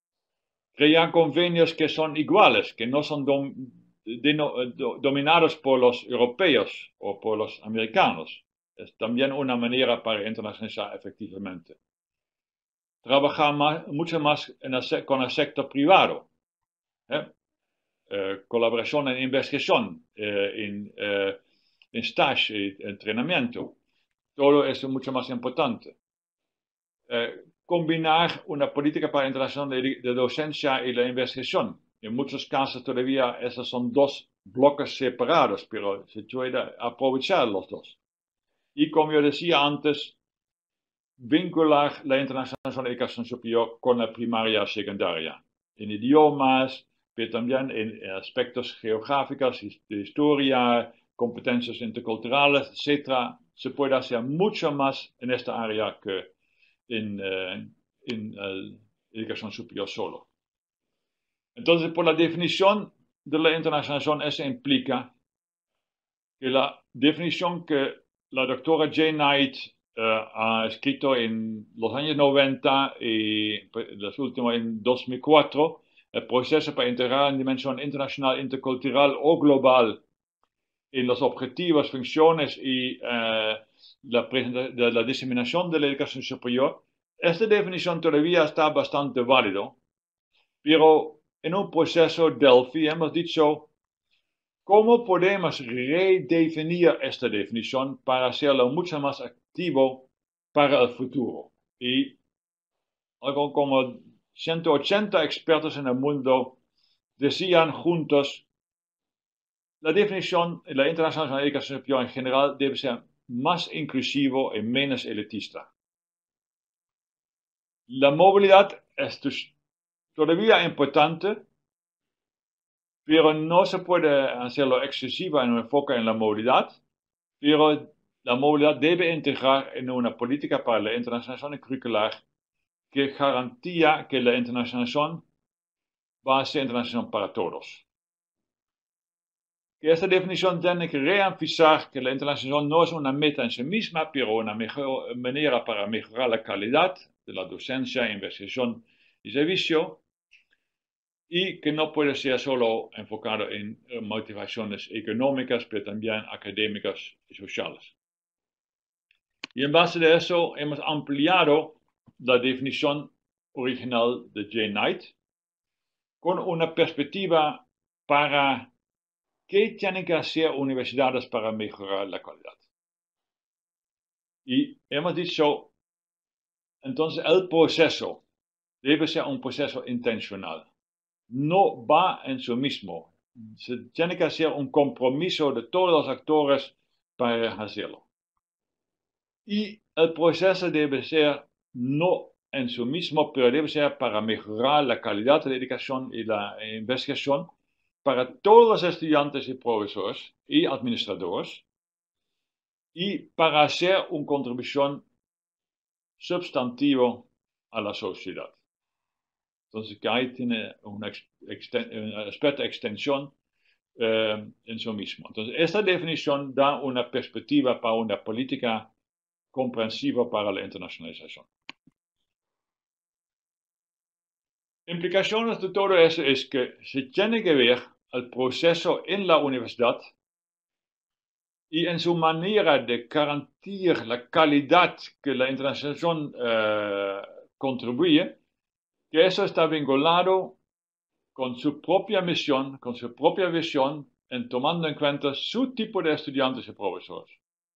Crear convenios que son iguales, que no son dom, de, do, dominados por los europeos o por los americanos. Es también una manera para internacionalizar efectivamente. Trabajar más, mucho más en el, con el sector privado. ¿eh? Eh, colaboración en investigación, eh, en, eh, en stage, en entrenamiento. Todo eso es mucho más importante. Eh, combinar una política para internacional de, de docencia y la investigación. En muchos casos todavía esos son dos bloques separados, pero se puede aprovechar los dos. Y como yo decía antes, vincular la internacional de educación superior con la primaria y secundaria, en idiomas, pero también en aspectos geográficos, de historia, competencias interculturales, etcétera. Se puede hacer mucho más en esta área que en, uh, en uh, educación superior solo. Entonces, por la definición de la internacionalización, eso implica que la definición que la doctora Jane Knight uh, ha escrito en los años noventa y los últimos en dos mil cuatro, el proceso para integrar en dimensión internacional, intercultural o global en los objetivos, funciones y uh, la, de la diseminación de la educación superior. Esta definición todavía está bastante válido, pero en un proceso Delphi hemos dicho cómo podemos redefinir esta definición para hacerlo mucho más activo para el futuro. Y algo como ciento ochenta expertos en el mundo decían juntos, la definición de la internacional de educación superior en general debe ser más inclusivo y menos elitista. La movilidad es todavía importante, pero no se puede hacerlo excesiva en un enfoque en la movilidad, pero la movilidad debe integrar en una política para la internacionalización curricular que garantía que la internacionalización va a ser internacional para todos. Que esta definición tiene que reenfatizar que la internacionalización no es una meta en sí misma, pero una mejor manera para mejorar la calidad de la docencia, investigación y servicio, y que no puede ser solo enfocado en motivaciones económicas, pero también académicas y sociales. Y en base a eso hemos ampliado la definición original de Jane Knight con una perspectiva para qué tienen que hacer universidades para mejorar la calidad. Y hemos dicho, entonces el proceso debe ser un proceso intencional. No va en sí mismo se tiene que hacer un compromiso de todos los actores para hacerlo. Y el proceso debe ser no en su mismo, pero debe ser para mejorar la calidad de la educación y la investigación para todos los estudiantes y profesores y administradores, y para hacer una contribución sustantiva a la sociedad. Entonces, que ahí tiene un, un aspecto de extensión eh, en sí mismo. Entonces, esta definición da una perspectiva para una política comprensiva para la internacionalización. Implicaciones de todo eso es que se tiene que ver el proceso en la universidad y en su manera de garantir la calidad que la internacionalización eh, contribuye, que eso está vinculado con su propia misión, con su propia visión, en tomando en cuenta su tipo de estudiantes y profesores.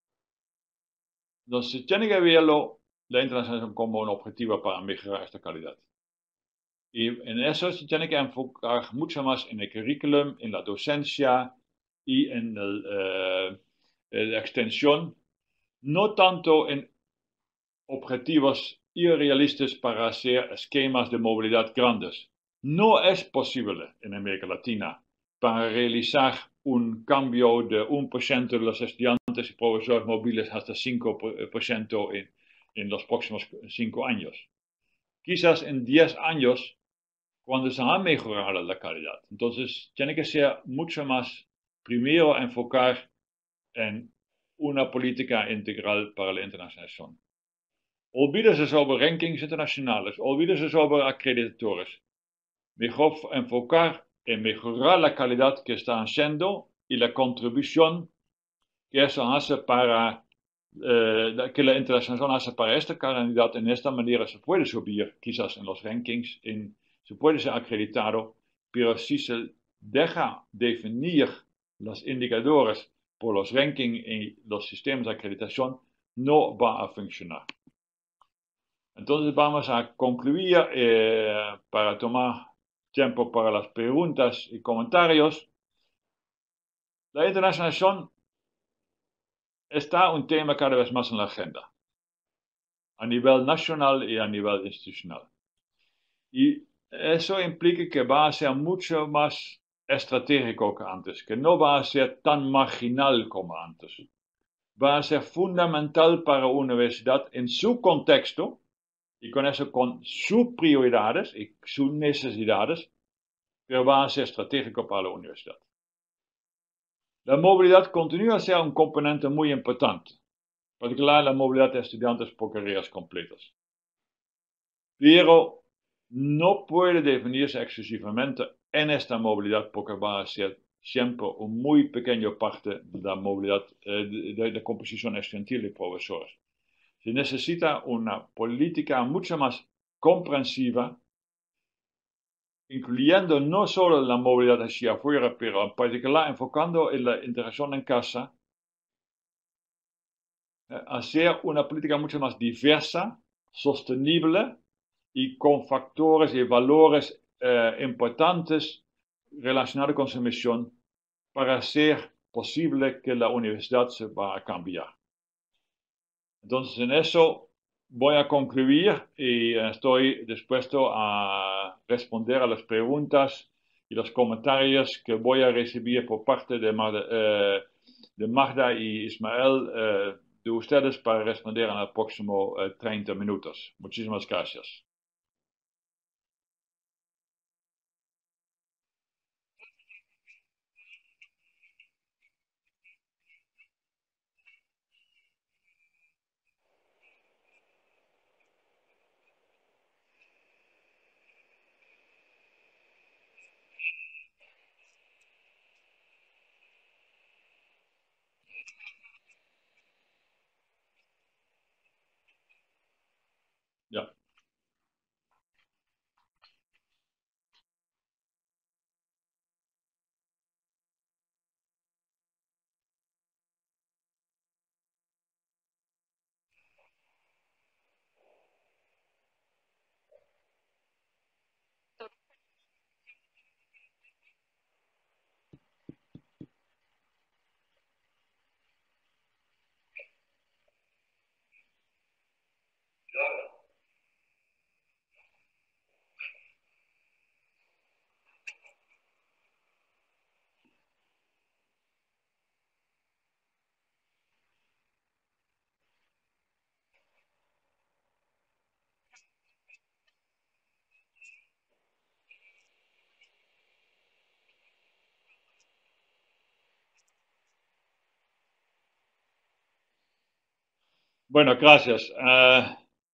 Entonces, se tiene que verlo la internacionalización como un objetivo para mejorar esta calidad. Y en eso se tiene que enfocar mucho más en el currículum, en la docencia y en el, eh, la extensión, no tanto en objetivos irrealistas para hacer esquemas de movilidad grandes. No es posible en América Latina para realizar un cambio de un por ciento de los estudiantes y profesores móviles hasta cinco por ciento en, en los próximos cinco años. Quizás en diez años, cuando se va a mejorar la calidad. Entonces, tiene que ser mucho más, primero, enfocar en una política integral para la internacionalización. Olvídese sobre rankings internacionales, olvídese sobre acreditadores. Mejor enfocar en mejorar la calidad que están haciendo y la contribución que eso hace para, eh, que la internacionalización hace para esta calidad. En esta manera se puede subir quizás en los rankings, en, se puede ser acreditado, pero si se deja definir los indicadores por los rankings y los sistemas de acreditación, no va a funcionar. Entonces vamos a concluir eh, para tomar tiempo para las preguntas y comentarios. La internacionalización está un tema cada vez más en la agenda, a nivel nacional y a nivel institucional. Y eso implica que va a ser mucho más estratégico que antes, que no va a ser tan marginal como antes. Va a ser fundamental para una universidad en su contexto, y con eso con sus prioridades y sus necesidades, pero va a ser estratégico para la universidad. La movilidad continúa a ser un componente muy importante, en particular la movilidad de estudiantes por carreras completas. Pero no puede definirse exclusivamente en esta movilidad porque va a ser siempre un muy pequeño parte de la movilidad, eh, de, de la composición estudiantil de profesores. Se necesita una política mucho más comprensiva, incluyendo no solo la movilidad hacia afuera, pero en particular enfocando en la interacción en casa, eh, hacer una política mucho más diversa, sostenible y con factores y valores eh, importantes relacionados con su misión para hacer posible que la universidad se va a cambiar. Entonces, en eso voy a concluir y estoy dispuesto a responder a las preguntas y los comentarios que voy a recibir por parte de Magda, eh, de Magda y Ismael eh, de ustedes para responder en los próximos eh, treinta minutos. Muchísimas gracias. Ja. Bueno, gracias. Uh,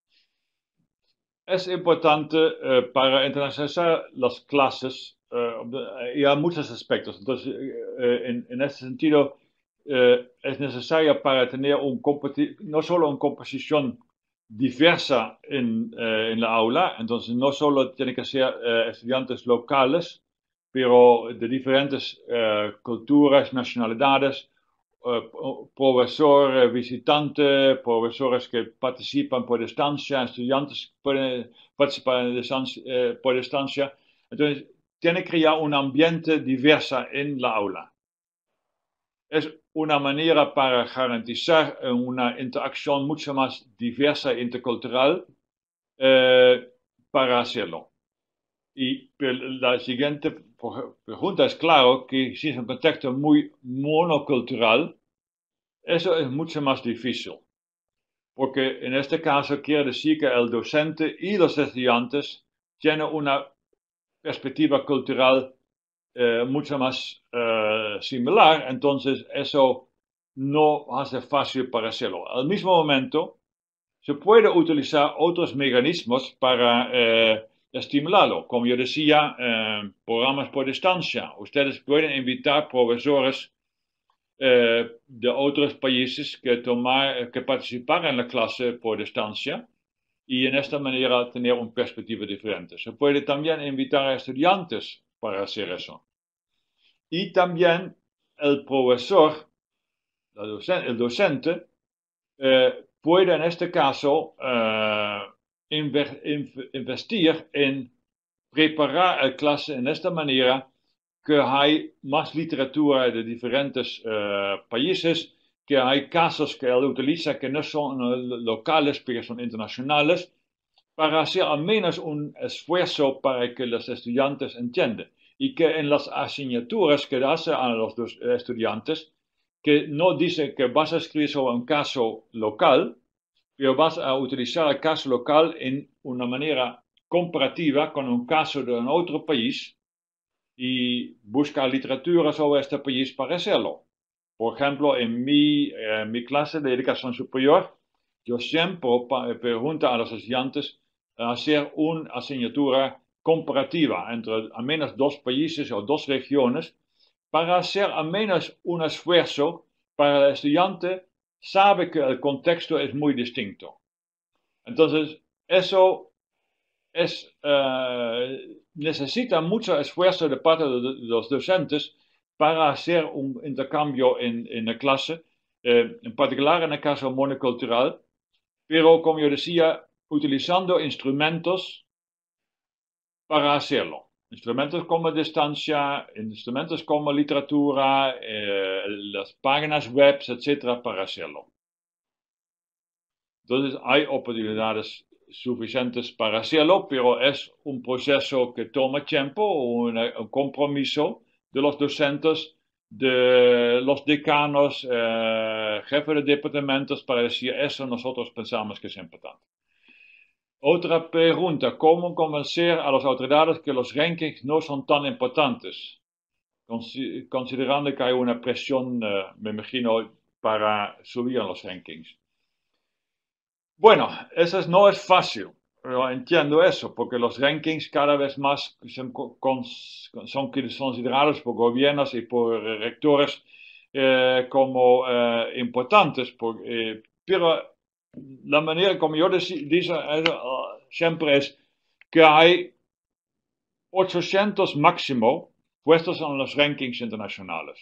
es importante uh, para internacionalizar las clases uh, y a muchos aspectos. Entonces, uh, en, en ese sentido, uh, es necesario para tener un no solo una composición diversa en, uh, en la aula, entonces no solo tienen que ser uh, estudiantes locales, pero de diferentes uh, culturas, nacionalidades, Uh, profesor visitante, profesores que participan por distancia, estudiantes pueden participar en distancia, eh, por distancia. Entonces, tiene que crear un ambiente diverso en la aula. Es una manera para garantizar una interacción mucho más diversa e intercultural eh, para hacerlo. Y la siguiente pregunta es, claro, que si es un contexto muy monocultural, eso es mucho más difícil, porque en este caso quiere decir que el docente y los estudiantes tienen una perspectiva cultural eh, mucho más eh, similar, entonces eso no hace fácil para hacerlo. Al mismo momento, se puede utilizar otros mecanismos para eh, estimularlo. Como yo decía, eh, programas por distancia. Ustedes pueden invitar profesores Eh, de otros países que, tomar, que participar en la clase por distancia y en esta manera tener una perspectiva diferente. Se puede también invitar a estudiantes para hacer eso. Y también el profesor, el docente, el docente eh, puede en este caso eh, inver, investir en preparar la clase en esta manera que hay más literatura de diferentes uh, países, que hay casos que él utiliza que no son uh, locales, pero son internacionales, para hacer al menos un esfuerzo para que los estudiantes entiendan. Y que en las asignaturas que hace a los estudiantes, que no dice que vas a escribir sobre un caso local, pero vas a utilizar el caso local en una manera comparativa con un caso de un otro país, y buscar literatura sobre este país para hacerlo. Por ejemplo, en mi, eh, mi clase de educación superior, yo siempre pregunto a los estudiantes hacer una asignatura comparativa entre al menos dos países o dos regiones para hacer al menos un esfuerzo para el estudiante sabe que el contexto es muy distinto. Entonces, eso es, uh, necesita mucho esfuerzo de parte de los docentes para hacer un intercambio en, en la clase, eh, en particular en el caso monocultural, pero como yo decía, utilizando instrumentos para hacerlo. Instrumentos como distancia, instrumentos como literatura, eh, las páginas web, etcétera, para hacerlo. Entonces hay oportunidades suficientes para hacerlo, pero es un proceso que toma tiempo, un, un compromiso de los docentes, de los decanos, eh, jefes de departamentos, para decir eso nosotros pensamos que es importante. Otra pregunta, ¿cómo convencer a las autoridades que los rankings no son tan importantes? Considerando que hay una presión, eh, me imagino, para subir en los rankings. Bueno, eso no es fácil, pero entiendo eso, porque los rankings cada vez más son, son considerados por gobiernos y por rectores eh, como eh, importantes, por, eh, pero la manera como yo digo uh, siempre es que hay ochocientos máximo puestos en los rankings internacionales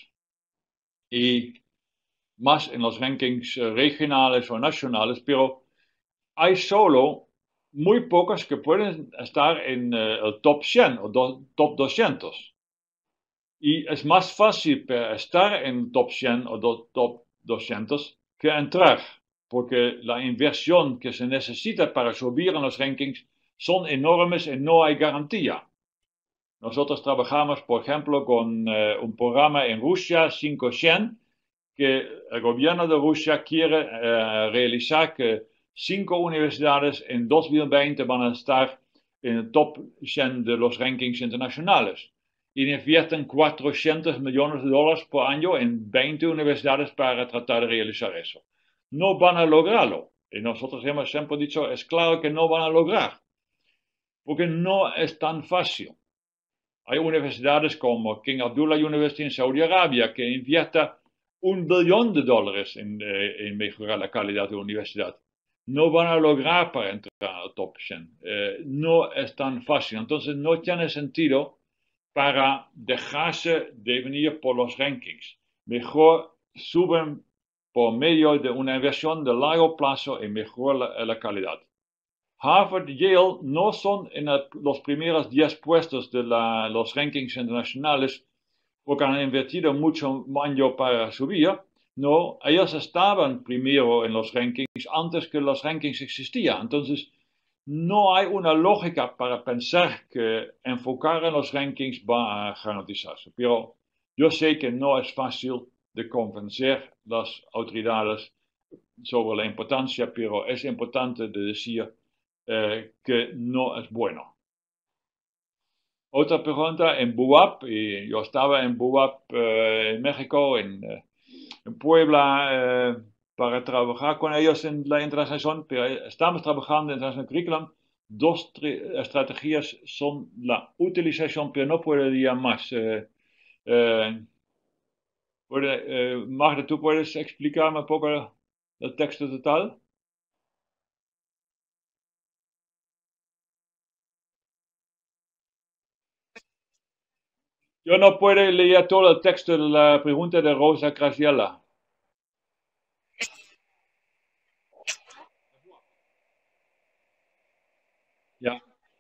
y más en los rankings regionales o nacionales, pero hay solo muy pocos que pueden estar en uh, el top cien o do, top doscientos. Y es más fácil estar en el top cien o do, top doscientos que entrar, porque la inversión que se necesita para subir en los rankings son enormes y no hay garantía. Nosotros trabajamos, por ejemplo, con uh, un programa en Rusia, cinco cien, que el gobierno de Rusia quiere uh, realizar que cinco universidades en dos mil veinte van a estar en el top cien de los rankings internacionales. Y invierten cuatrocientos millones de dólares por año en veinte universidades para tratar de realizar eso. No van a lograrlo, Y nosotros hemos siempre dicho, es claro que no van a lograr, porque no es tan fácil. Hay universidades como King Abdullah University en Saudi Arabia que invierta un billón de dólares en, eh, en mejorar la calidad de la universidad. No van a lograr para entrar al top cien. Eh, no es tan fácil. Entonces no tiene sentido para dejarse de venir por los rankings. Mejor suben por medio de una inversión de largo plazo y mejor la, la calidad. Harvard y Yale no son en el, los primeros diez puestos de la, los rankings internacionales porque han invertido mucho año para subir. No, ellos estaban primero en los rankings antes que los rankings existían. Entonces, no hay una lógica para pensar que enfocar en los rankings va a garantizarse. Pero yo sé que no es fácil de convencer las autoridades sobre la importancia, pero es importante de decir eh, que no es bueno. Otra pregunta, en B U A P, y yo estaba en B U A P eh, en México, en, eh, en Puebla, eh, para trabajar con ellos en la internacionalización, pero estamos trabajando en International Curriculum. Dos estrategias son la utilización, pero no puedo decir más. Eh, eh, puede, eh, Magda, ¿tú puedes explicarme un poco el texto total? Yo no puedo leer todo el texto de la pregunta de Rosa Graciela. Ya.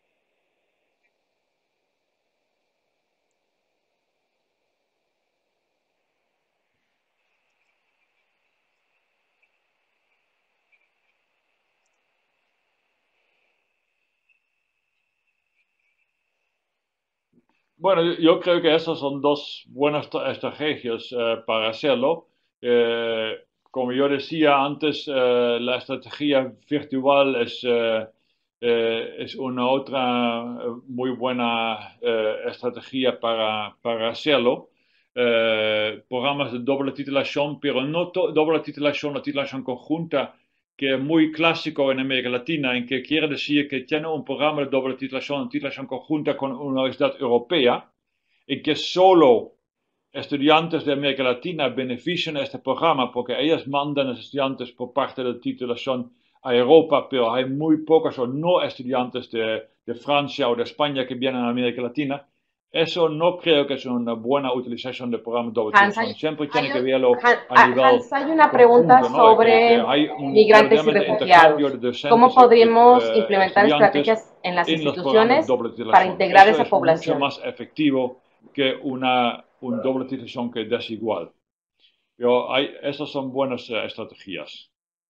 Bueno, yo creo que esas son dos buenas estrategias eh, para hacerlo. Eh, como yo decía antes, eh, la estrategia virtual es, eh, eh, es una otra muy buena eh, estrategia para, para hacerlo. Eh, programas de doble titulación, pero no doble titulación o titulación conjunta, que es muy clásico en América Latina, en que quiere decir que tiene un programa de doble titulación, titulación conjunta con una universidad europea, y que solo estudiantes de América Latina benefician de este programa, porque ellos mandan a los estudiantes por parte de la titulación a Europa, pero hay muy pocos o no estudiantes de, de Francia o de España que vienen a América Latina. Eso no creo que es una buena utilización del programa de doble Hans, titulación. hay, Siempre hay tiene un- que verlo Han- a ah, nivel Hans, hay una conjunto, pregunta ¿no? Que, que sobre hay un migrantes y relativamente intercambio refugiados. de docentes ¿Cómo y podríamos eh, implementar estudiantes estrategias en las en los programas de instituciones doble para titulación. integrar Eso esa es mucho población? más efectivo que una, una doble titulación que desigual. Pero hay, esas son buenas uh, estrategias.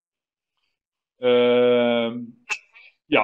Uh, ja.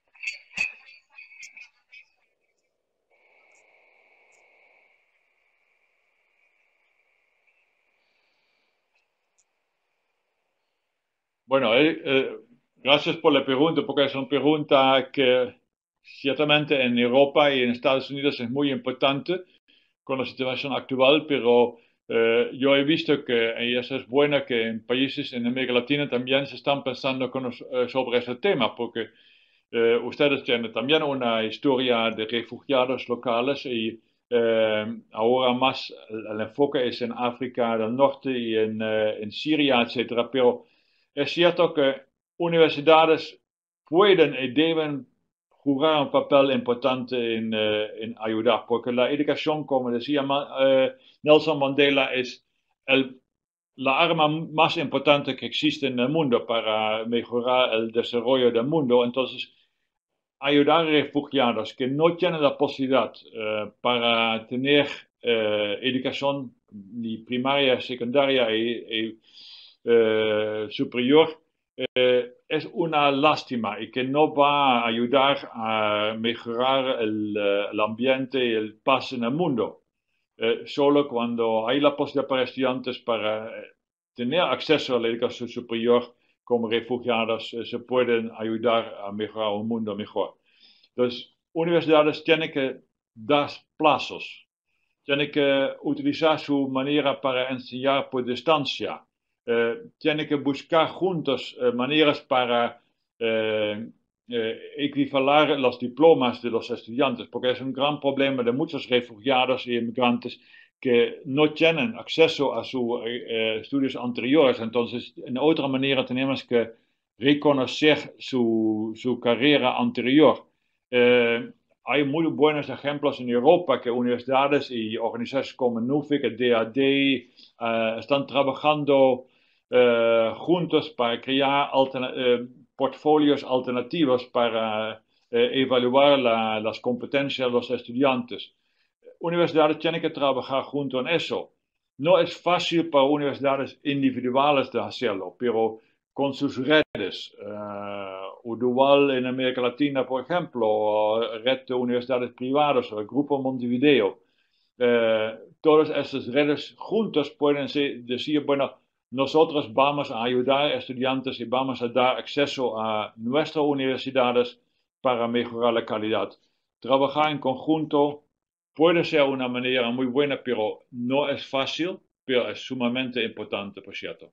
Bueno, eh, eh, gracias por la pregunta, porque es una pregunta que ciertamente en Europa y en Estados Unidos es muy importante con la situación actual, pero eh, yo he visto que, y eso es bueno, que en países en América Latina también se están pensando con, eh, sobre ese tema, porque eh, ustedes tienen también una historia de refugiados locales y eh, ahora más el, el, enfoque es en África del Norte y en, eh, en Siria, etcétera, pero es cierto que universidades pueden y deben jugar un papel importante en, eh, en ayudar, porque la educación, como decía eh, Nelson Mandela, es el, la arma más importante que existe en el mundo para mejorar el desarrollo del mundo. Entonces, ayudar a refugiados que no tienen la posibilidad eh, para tener eh, educación ni primaria, secundaria y, y eh, superior, eh, es una lástima y que no va a ayudar a mejorar el, el ambiente y el paz en el mundo. Eh, solo cuando hay la posibilidad para estudiantes para tener acceso a la educación superior como refugiados, eh, se pueden ayudar a mejorar un mundo mejor. Entonces, universidades tienen que dar plazos, tienen que utilizar su manera para enseñar por distancia. eh, tienen que buscar juntos eh, maneras para eh, eh, equivalar los diplomas de los estudiantes, porque es un gran problema de muchos refugiados y inmigrantes que no tienen acceso a sus eh, estudios anteriores. Entonces, en otra manera tenemos que reconocer su, su carrera anterior. Eh, hay muy buenos ejemplos en Europa que universidades y organizaciones como NUFIC, el D A D, uh, están trabajando uh, juntos para crear alterna uh, portfolios alternativos para uh, evaluar la, las competencias de los estudiantes. Universidades tienen que trabajar junto en eso. No es fácil para universidades individuales de hacerlo, pero con sus redes, uh, Udval en América Latina, por ejemplo, red de universidades privadas, o el Grupo Montevideo, uh, todas esas redes juntas pueden ser, decir, bueno, nosotros vamos a ayudar a estudiantes y vamos a dar acceso a nuestras universidades para mejorar la calidad. Trabajar en conjunto puede ser una manera muy buena, pero no es fácil, pero es sumamente importante, por cierto.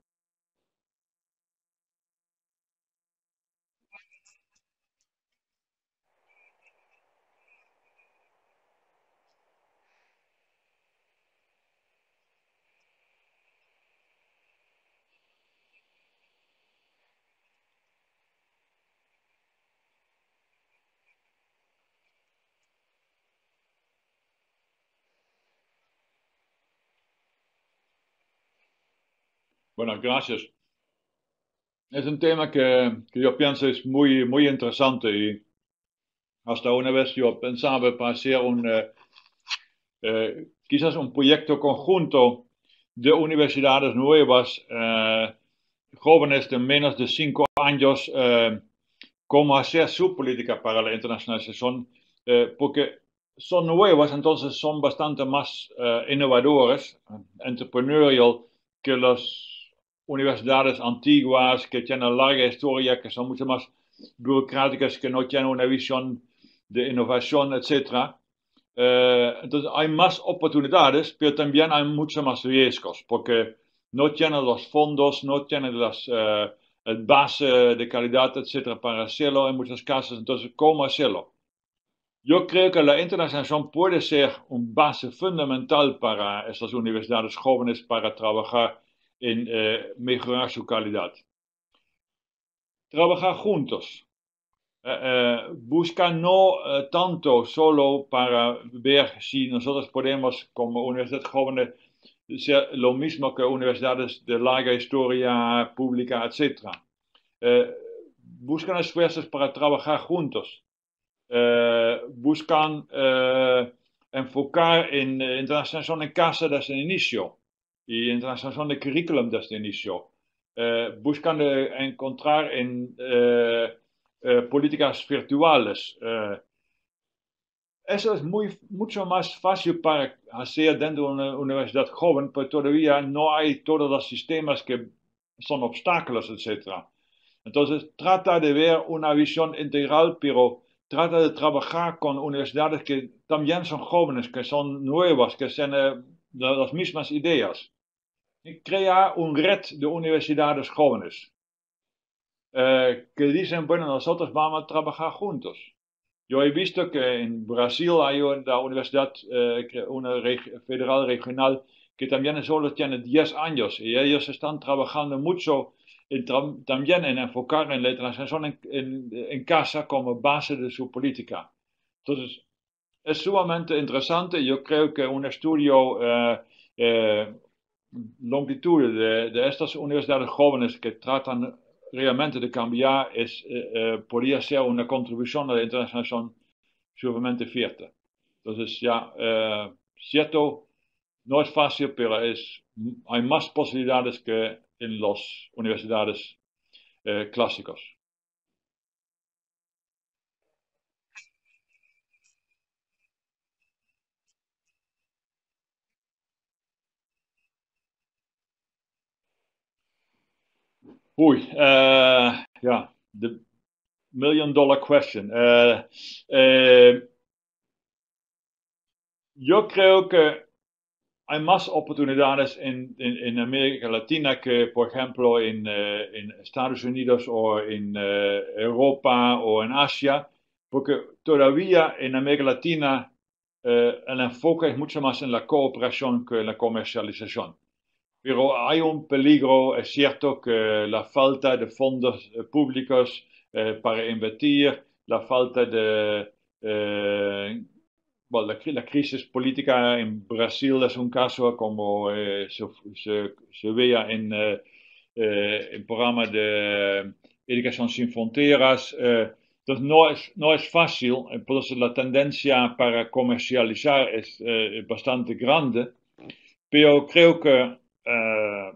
Bueno, gracias. Es un tema que, que yo pienso es muy, muy interesante y hasta una vez yo pensaba para hacer un, eh, eh, quizás un proyecto conjunto de universidades nuevas, eh, jóvenes de menos de cinco años, eh, cómo hacer su política para la internacionalización, eh, porque son nuevas, entonces son bastante más eh, innovadores, entrepreneurial, que las universidades antiguas, que tienen larga historia, que son mucho más burocráticas, que no tienen una visión de innovación, etcétera. Eh, entonces hay más oportunidades, pero también hay muchos más riesgos, porque no tienen los fondos, no tienen las eh, base de calidad, etcétera, para hacerlo en muchos casos. Entonces, ¿cómo hacerlo? Yo creo que la internacionalización puede ser un base fundamental para estas universidades jóvenes para trabajar en eh, mejorar su calidad. Trabajar juntos. Eh, eh, busca no eh, tanto solo para ver si nosotros podemos, como universidades jóvenes, ser lo mismo que universidades de larga historia pública, etcétera. Eh, buscan esfuerzos para trabajar juntos. Eh, buscan eh, enfocar en eh, internacionalización en casa desde el inicio y internacionalización de currículum desde el inicio. Eh, buscan eh, encontrar en eh, eh, políticas virtuales. Eh, eso es muy, mucho más fácil para hacer dentro de una universidad joven, pero todavía no hay todos los sistemas que son obstáculos, etcétera. Entonces, trata de ver una visión integral, pero trata de trabajar con universidades que también son jóvenes, que son nuevas, que tienen las mismas ideas. Y crea un red de universidades jóvenes eh, que dicen, bueno, nosotros vamos a trabajar juntos. Yo he visto que en Brasil hay una universidad, eh, una reg federal regional, que también solo tiene diez años y ellos están trabajando mucho en también en enfocar en la transición en, en, en, casa como base de su política. Entonces, es sumamente interesante. Yo creo que un estudio eh, eh, longitud de, de estas universidades jóvenes que tratan realmente de cambiar es, eh, eh, podría ser una contribución a la internacionalización sumamente fuerte. Entonces, ya, eh, cierto, no es fácil, pero es, hay más posibilidades que en las universidades eh, clásicas. Uy, uh, ja, the million dollar question. Uh, uh, yo creo que hay más oportunidades en, en, en América Latina que, por ejemplo, en, eh, en Estados Unidos o en eh, Europa o en Asia, porque todavía en América Latina eh, el enfoque es mucho más en la cooperación que en la comercialización. Pero hay un peligro, es cierto que la falta de fondos eh, públicos eh, para invertir, la falta de... Eh, bueno, la, la, crisis política en Brasil es un caso como eh, se, se, se, veía en eh, eh, el programa de Educación Sin Fronteras. Eh, entonces no es, no es fácil, entonces la tendencia para comercializar es eh, bastante grande, pero creo que eh,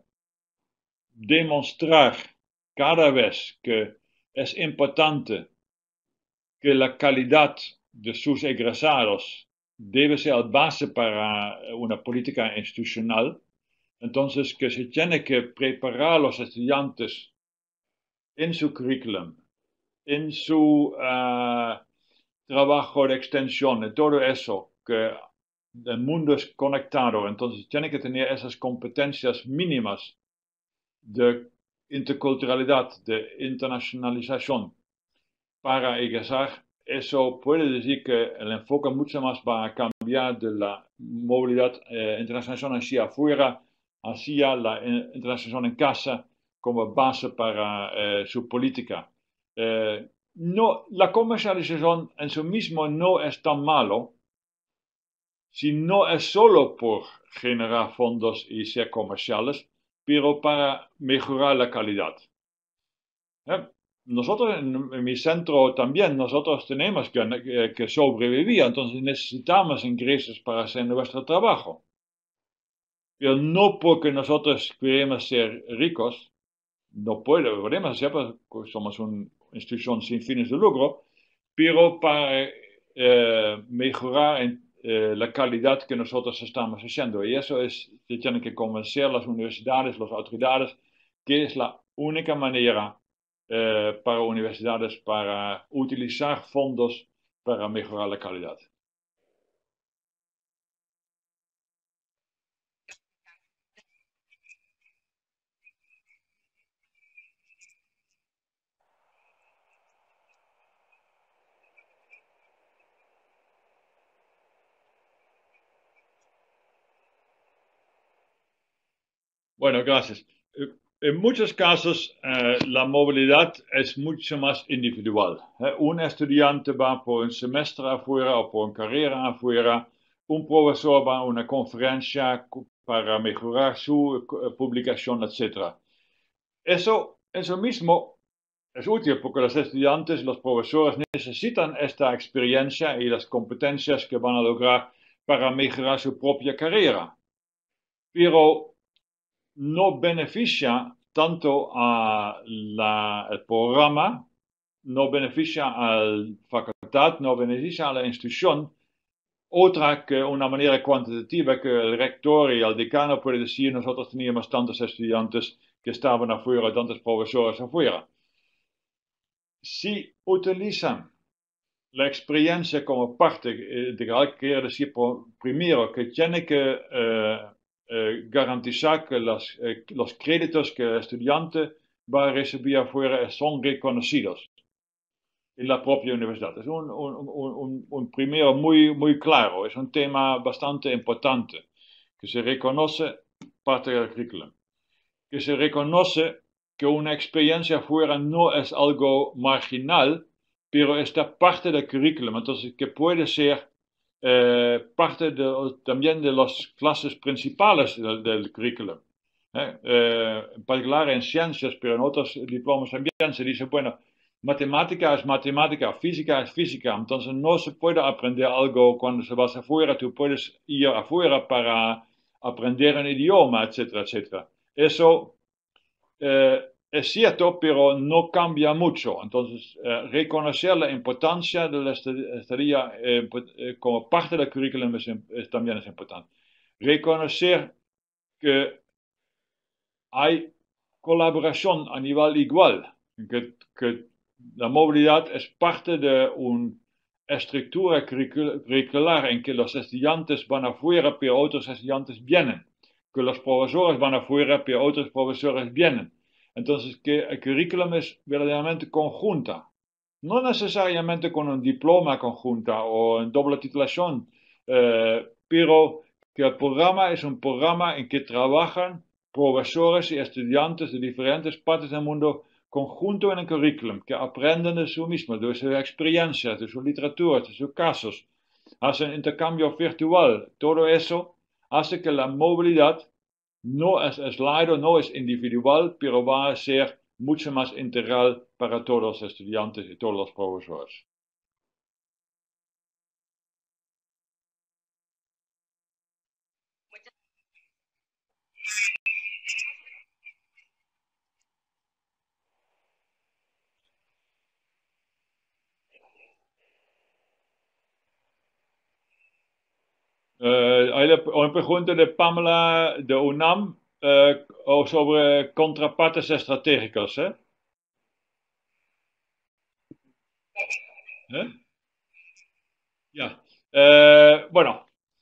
demostrar cada vez que es importante que la calidad de sus egresados debe ser base para una política institucional, entonces que se tiene que preparar a los estudiantes en su currículum, en su uh, trabajo de extensión, en todo eso, que el mundo es conectado, entonces tiene que tener esas competencias mínimas de interculturalidad, de internacionalización para egresar. Eso puede decir que el enfoque mucho más va a cambiar de la movilidad eh, internacional hacia afuera, hacia la eh, internacionalización en casa como base para eh, su política. Eh, no, la comercialización en sí mismo no es tan malo si no es solo por generar fondos y ser comerciales, pero para mejorar la calidad. ¿Eh? Nosotros en, en, mi centro también, nosotros tenemos que, que, que sobrevivir, entonces necesitamos ingresos para hacer nuestro trabajo. Pero no porque nosotros queremos ser ricos, no podemos hacer, porque somos una institución sin fines de lucro, pero para eh, mejorar en, eh, la calidad que nosotros estamos haciendo. Y eso es, se tienen que convencer a las universidades, las autoridades, que es la única manera Eh, para universidades para utilizar fondos para mejorar la calidad. Bueno, gracias. En muchos casos, eh, la movilidad es mucho más individual. Eh, un estudiante va por un semestre afuera o por una carrera afuera. Un profesor va a una conferencia para mejorar su publicación, etcétera. Eso, eso mismo es útil porque los estudiantes y los profesores necesitan esta experiencia y las competencias que van a lograr para mejorar su propia carrera. Pero no beneficia tanto a la, el programa, no beneficia a la facultad, no beneficia a la institución, otra que una manera cuantitativa que el rector y el decano puede decir, nosotros teníamos tantos estudiantes que estaban afuera, tantos profesores afuera. Si utilizan la experiencia como parte integral, quiere decir primero que tiene que eh, eh, garantizar que las, eh, los créditos que el estudiante va a recibir afuera son reconocidos en la propia universidad. Es un, un, un, un primero muy, muy claro, es un tema bastante importante, que se reconoce parte del currículum, que se reconoce que una experiencia afuera no es algo marginal, pero está parte del currículum, entonces que puede ser eh, parte de, también de las clases principales del, del currículum. Eh, eh, en particular en ciencias, pero en otros diplomas también se dice, bueno, matemática es matemática, física es física, entonces no se puede aprender algo cuando se vas afuera, tú puedes ir afuera para aprender un idioma, etcétera, etcétera. Eso eh, es cierto, pero no cambia mucho. Entonces, eh, reconocer la importancia de la estadía eh, eh, como parte del currículum es, es, también es importante. Reconocer que hay colaboración a nivel igual, que, que la movilidad es parte de un estructura curricular en que los estudiantes van afuera, pero otros estudiantes vienen. Que los profesores van afuera, pero otros profesores vienen. Entonces, que el currículum es verdaderamente conjunta. No necesariamente con un diploma conjunta o en doble titulación, eh, pero que el programa es un programa en que trabajan profesores y estudiantes de diferentes partes del mundo conjunto en el currículum, que aprenden de su mismo, de sus experiencias, de sus literaturas, de sus casos, hacen intercambio virtual. Todo eso hace que la movilidad no es slide, no es individual, pero va a ser mucho más integral para todos los estudiantes y todos los profesores. Uh, hay una pregunta de Pamela de UNAM uh, sobre contrapartes estratégicos. ¿eh? ¿Eh? Ya. Uh, bueno,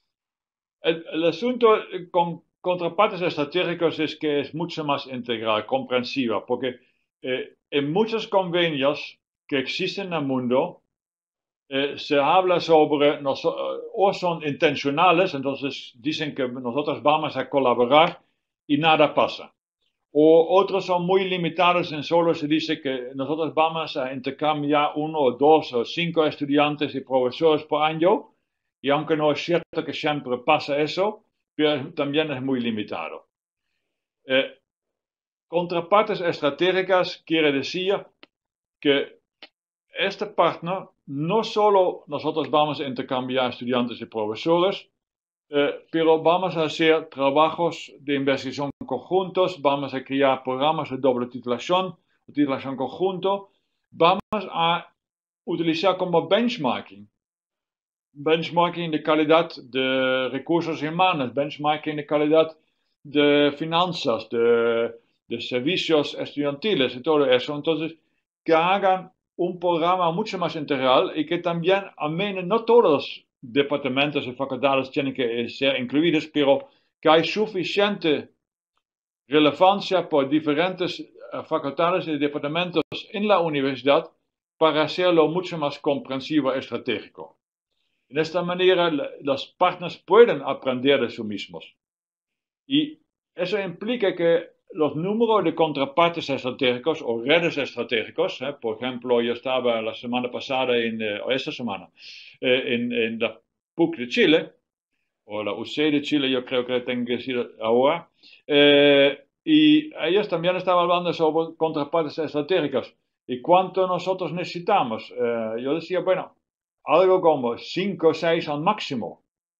el, el asunto con contrapartes estratégicos es que es mucho más integral, comprensiva, porque eh, en muchos convenios que existen en el mundo, Eh, se habla sobre, nos, o son intencionales, entonces dicen que nosotros vamos a colaborar y nada pasa. O otros son muy limitados en solo se dice que nosotros vamos a intercambiar uno o dos o cinco estudiantes y profesores por año, y aunque no es cierto que siempre pasa eso, pero también es muy limitado. Eh, contrapartes estratégicas quiere decir que este partner, no solo nosotros vamos a intercambiar estudiantes y profesores, eh, pero vamos a hacer trabajos de investigación conjuntos, vamos a crear programas de doble titulación, titulación conjunto, vamos a utilizar como benchmarking. Benchmarking de calidad de recursos humanos, benchmarking de calidad de finanzas, de, de servicios estudiantiles y todo eso. Entonces, que hagan un programa mucho más integral y que también, al menos no todos los departamentos y facultades tienen que ser incluidos, pero que hay suficiente relevancia por diferentes facultades y departamentos en la universidad para hacerlo mucho más comprensivo y estratégico. De esta manera, los partners pueden aprender de sí mismos. Y eso implica que los números de contrapartes estratégicos o redes estratégicos, eh, por ejemplo, yo estaba la semana pasada, en, eh, o esta semana, eh, en, en la P U C de Chile, o la U C de Chile, yo creo que tengo que decir ahora, eh, y ellos también estaban hablando sobre contrapartes estratégicas y cuánto nosotros necesitamos. Eh, yo decía, bueno, algo como cinco o seis al máximo.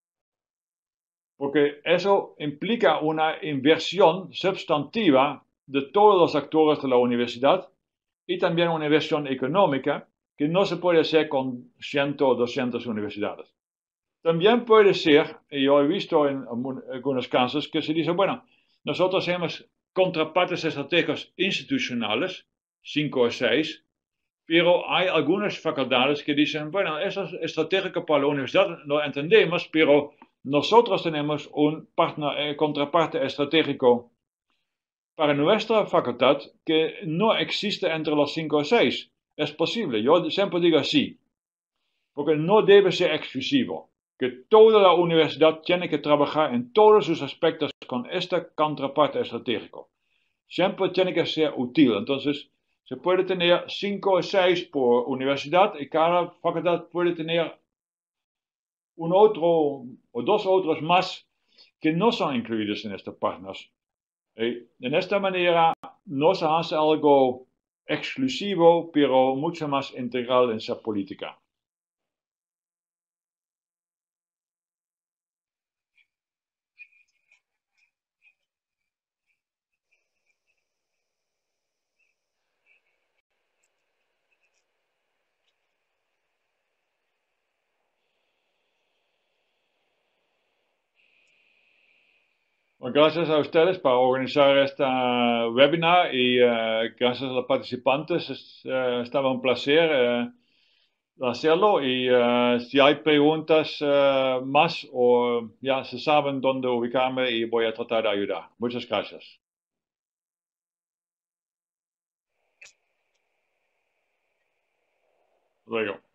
Porque eso implica una inversión sustantiva de todos los actores de la universidad y también una inversión económica que no se puede hacer con cien o doscientas universidades. También puede ser, y yo he visto en algunos casos, que se dice, bueno, nosotros hacemos contrapartes estratégicas institucionales, cinco o seis, pero hay algunas facultades que dicen, bueno, eso es estratégico para la universidad, lo entendemos, pero nosotros tenemos un partner, eh, contraparte estratégico para nuestra facultad que no existe entre los cinco o seis. Es posible, yo siempre digo sí, porque no debe ser exclusivo, que toda la universidad tiene que trabajar en todos sus aspectos con este contraparte estratégico. Siempre tiene que ser útil, entonces se puede tener cinco o seis por universidad y cada facultad puede tener un otro o dos otros más que no son incluidos en estos partners. Y en esta manera no se hace algo exclusivo, pero mucho más integral en esa política. Gracias a ustedes por organizar esta webinar y uh, gracias a los participantes. Es, uh, estaba un placer. Uh, hacerlo y uh, si hay preguntas uh, más o ya se saben dónde ubicarme y voy a tratar de ayudar. Muchas gracias. Luego.